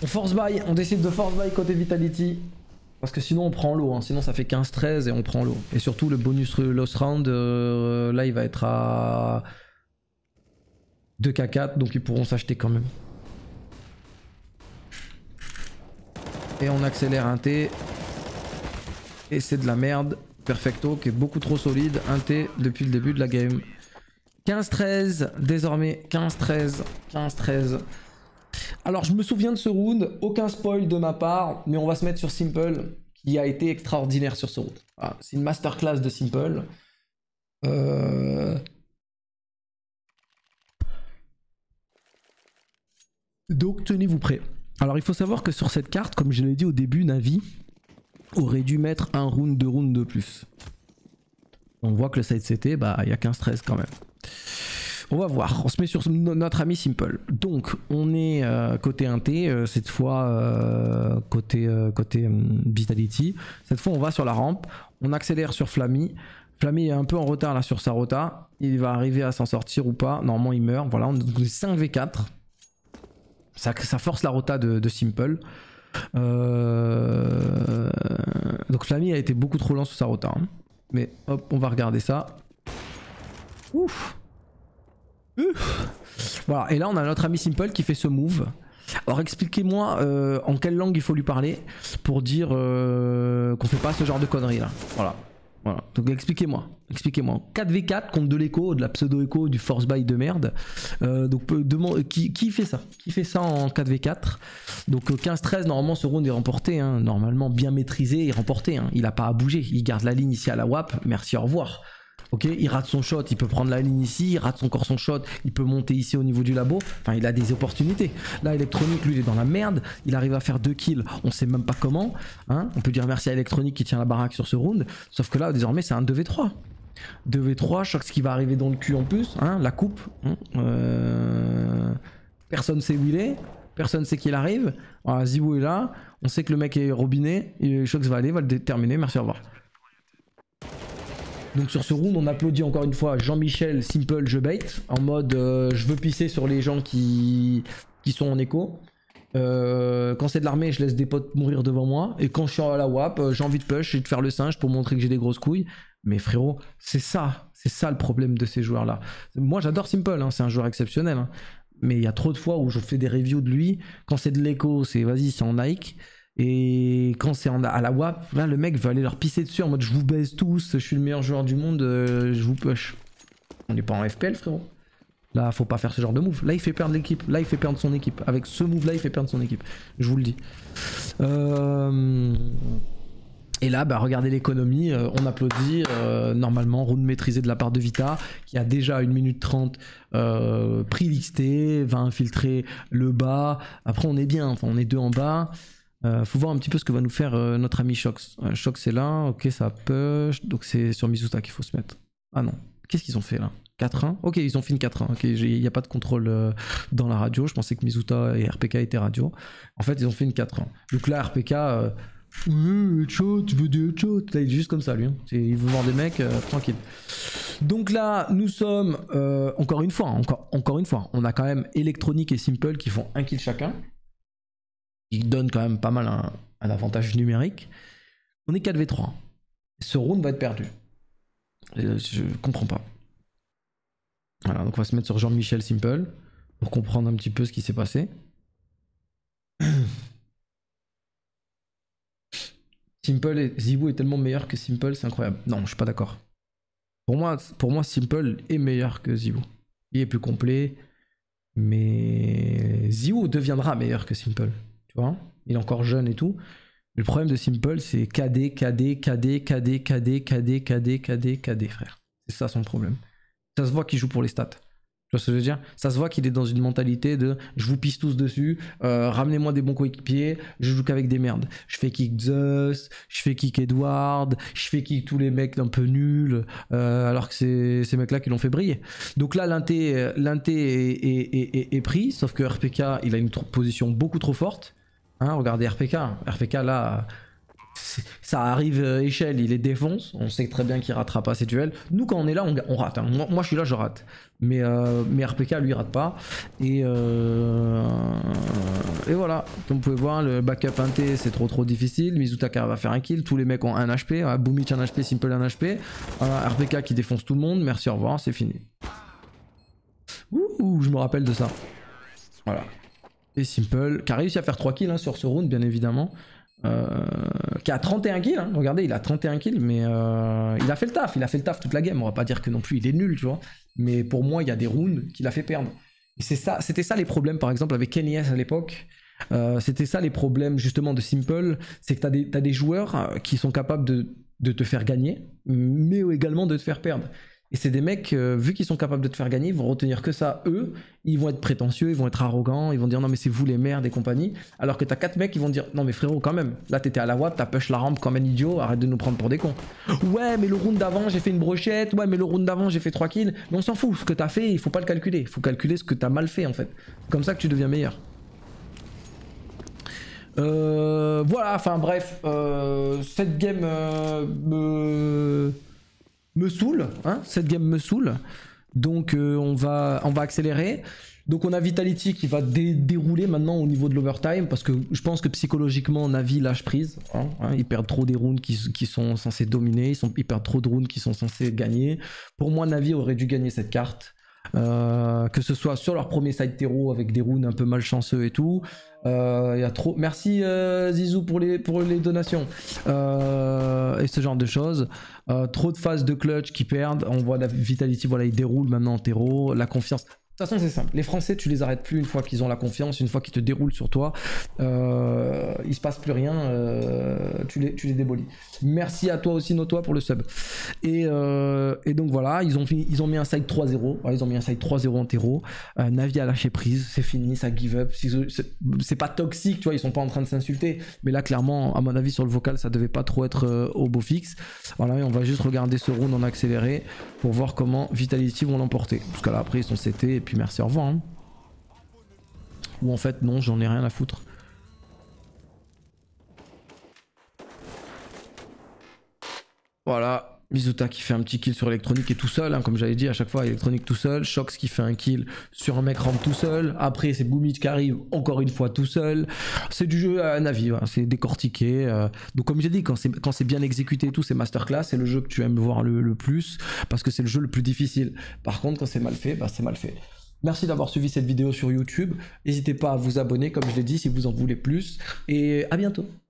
On force buy, on décide de force buy côté Vitality. Parce que sinon on prend l'eau, hein. Sinon ça fait 15-13 et on prend l'eau. Et surtout le bonus lost round, là il va être à 2k4, donc ils pourront s'acheter quand même. Et on accélère un T. Et c'est de la merde. Perfecto qui est beaucoup trop solide. Un T depuis le début de la game. 15-13 désormais. 15-13. 15-13. Alors je me souviens de ce round, aucun spoil de ma part, mais on va se mettre sur Simple qui a été extraordinaire sur ce round. Voilà, c'est une masterclass de Simple. Donc tenez-vous prêts. Alors il faut savoir que sur cette carte, comme je l'ai dit au début, Navi aurait dû mettre un round, 2 rounds de plus. On voit que le side CT, bah il y a 15-13 quand même. On va voir, on se met sur notre ami Simple. Donc on est côté 1T, cette fois côté Vitality. Cette fois on va sur la rampe, on accélère sur Flammy. Flammy est un peu en retard là sur sa rota. Il va arriver à s'en sortir ou pas. Normalement il meurt, voilà, on est 5v4. Ça force la rota de Simple. Donc Flammy a été beaucoup trop lent sur sa rota. Hein. Mais hop, on va regarder ça. Ouf. Voilà, et là on a notre ami Simple qui fait ce move. Alors expliquez-moi en quelle langue il faut lui parler pour dire qu'on fait pas ce genre de conneries là. Voilà. Voilà. Donc expliquez-moi. Expliquez-moi. 4v4 contre de l'écho, de la pseudo-écho, du force buy de merde. Donc qui fait ça? Qui fait ça en 4v4? Donc 15-13, normalement ce round est remporté. Hein. Normalement bien maîtrisé et remporté. Hein. Il a pas à bouger. Il garde la ligne ici à la WAP. Merci, au revoir. Ok, il rate son shot, il peut prendre la ligne ici, il rate encore son shot, il peut monter ici au niveau du labo. Enfin, il a des opportunités. Là, Electronic, lui, il est dans la merde. Il arrive à faire 2 kills, on sait même pas comment. Hein, on peut dire merci à Electronic qui tient la baraque sur ce round. Sauf que là, désormais, c'est un 2v3. 2v3, je crois que ce qui va arriver dans le cul en plus, hein, la coupe. Hein, personne sait où il est. Personne sait qu'il arrive. Voilà, Zibo est là. On sait que le mec est robinet. Et Shox va aller, va le déterminer. Merci, au revoir. Donc sur ce round, on applaudit encore une fois Jean-Michel Simple je bait en mode je veux pisser sur les gens qui sont en écho. Quand c'est de l'armée, je laisse des potes mourir devant moi. Et quand je suis à la WAP, j'ai envie de push et de faire le singe pour montrer que j'ai des grosses couilles. Mais frérot, c'est ça le problème de ces joueurs-là. Moi j'adore Simple, hein, c'est un joueur exceptionnel. Hein. Mais il y a trop de fois où je fais des reviews de lui. Quand c'est de l'écho, c'est vas-y, c'est en Nike. Et quand c'est à la WAP, là le mec veut aller leur pisser dessus en mode je vous baise tous, je suis le meilleur joueur du monde, je vous push. On n'est pas en FPL frérot. Là faut pas faire ce genre de move. Là il fait perdre l'équipe, là il fait perdre son équipe. Avec ce move là il fait perdre son équipe. Je vous le dis. Et là bah regardez l'économie, on applaudit. Normalement round maîtrisé de la part de Vita qui a déjà 1 minute 30 pris l'XT, va infiltrer le bas. Après on est bien, enfin on est 2 en bas. Faut voir un petit peu ce que va nous faire notre ami Shox. Shox est là, ok ça push, donc c'est sur Mizuta qu'il faut se mettre. Ah non, qu'est-ce qu'ils ont fait là? 4-1? Ok, ils ont fait une 4-1, ok, il n'y a pas de contrôle dans la radio, je pensais que Mizuta et RPK étaient radio. En fait ils ont fait une 4-1. Donc là RPK, headshot, tu veux des headshots? Là il est juste comme ça lui, hein. Il veut voir des mecs, tranquille. Donc là nous sommes, encore une fois, encore une fois, on a quand même Electronic et Simple qui font 1 kill chacun. Il donne quand même pas mal un avantage numérique. On est 4v3. Ce round va être perdu. Je comprends pas. Voilà, donc on va se mettre sur Jean-Michel Simple pour comprendre un petit peu ce qui s'est passé. Simple et Zibo est tellement meilleur que Simple, c'est incroyable. Non, je suis pas d'accord. Pour moi, Simple est meilleur que Zibo. Il est plus complet, mais Zibo deviendra meilleur que Simple. Tu vois, il est encore jeune et tout. Mais le problème de Simple, c'est KD, frère. C'est ça son problème. Ça se voit qu'il joue pour les stats. Tu vois ce que je veux dire? Ça se voit qu'il est dans une mentalité de je vous pisse tous dessus, ramenez-moi des bons coéquipiers, je joue qu'avec des merdes. Je fais kick Zeus, je fais kick Edward, je fais kick tous les mecs un peu nuls, alors que c'est ces mecs-là qui l'ont fait briller. Donc là, l'inté est pris, sauf que RPK, il a une position beaucoup trop forte. Hein, regardez RPK là, ça arrive échelle, il les défonce. On sait très bien qu'il ratera pas ses duels. Nous, quand on est là, on rate. Hein. Moi, je suis là, je rate. Mais RPK, lui, rate pas. Et voilà. Comme vous pouvez voir, le backup inté, c'est trop difficile. Mizutaka va faire un kill. Tous les mecs ont un HP. Boomich un HP, Simple un HP. RPK qui défonce tout le monde. Merci, au revoir, c'est fini. Ouh, je me rappelle de ça. Voilà. Et Simple, qui a réussi à faire 3 kills hein, sur ce round, bien évidemment. Qui a 31 kills, hein. Regardez, il a 31 kills, mais il a fait le taf toute la game. On va pas dire que non plus il est nul, tu vois. Mais pour moi, il y a des rounds qu'il a fait perdre. Et c'était ça les problèmes, par exemple, avec Kenny S à l'époque. C'était ça les problèmes justement de Simple, c'est que t'as des joueurs qui sont capables de te faire gagner, mais également de te faire perdre. Et c'est des mecs, vu qu'ils sont capables de te faire gagner, ils vont retenir que ça, eux, ils vont être prétentieux, ils vont être arrogants, ils vont dire non mais c'est vous les merdes et compagnie, alors que t'as 4 mecs qui vont dire non mais frérot quand même, là t'étais à la watt, t'as push la rampe comme un idiot, arrête de nous prendre pour des cons. Ouais mais le round d'avant j'ai fait une brochette, ouais mais le round d'avant j'ai fait 3 kills, mais on s'en fout, ce que t'as fait il faut pas le calculer, il faut calculer ce que t'as mal fait en fait, comme ça que tu deviens meilleur. Voilà, enfin bref, cette game me saoule, hein, cette game me saoule, donc on va accélérer. Donc on a Vitality qui va dérouler maintenant au niveau de l'overtime, parce que je pense que psychologiquement Navi lâche prise, hein, ils perdent trop des rounds qui sont censés dominer, ils perdent trop de rounds qui sont censés gagner. Pour moi Navi aurait dû gagner cette carte, que ce soit sur leur premier side terreau avec des rounds un peu malchanceux et tout. Y a trop... Merci Zizou pour les donations et ce genre de choses. Trop de phases de clutch qui perdent. On voit la Vitality, voilà, ils déroulent maintenant en terreau. La confiance. De toute façon, c'est simple. Les Français, tu les arrêtes plus une fois qu'ils ont la confiance, une fois qu'ils te déroulent sur toi. Il se passe plus rien. Tu les démolis. Merci à toi aussi, Notois, pour le sub. Et donc voilà, ils ont mis un side 3-0. Voilà, ils ont mis un side 3-0 en terreau. Navi a lâché prise, c'est fini, ça give up. C'est pas toxique, tu vois, ils sont pas en train de s'insulter. Mais là, clairement, à mon avis, sur le vocal, ça devait pas trop être au beau fixe. Voilà, et on va juste regarder ce round en accéléré pour voir comment Vitality vont l'emporter. Parce que là, après, ils sont CT et puis merci, au revoir. Hein. Ou en fait, non, j'en ai rien à foutre. Voilà. Mizuta qui fait un petit kill sur Electronic et tout seul, hein, comme j'avais dit à chaque fois, Electronic tout seul. Shox qui fait un kill sur un mec ramp tout seul. Après, c'est Boomich qui arrive encore une fois tout seul. C'est du jeu à Navi, voilà, c'est décortiqué. Donc, comme j'ai dit, quand c'est bien exécuté et tout, c'est masterclass. C'est le jeu que tu aimes voir le plus parce que c'est le jeu le plus difficile. Par contre, quand c'est mal fait, bah, c'est mal fait. Merci d'avoir suivi cette vidéo sur YouTube. N'hésitez pas à vous abonner, comme je l'ai dit, si vous en voulez plus. Et à bientôt.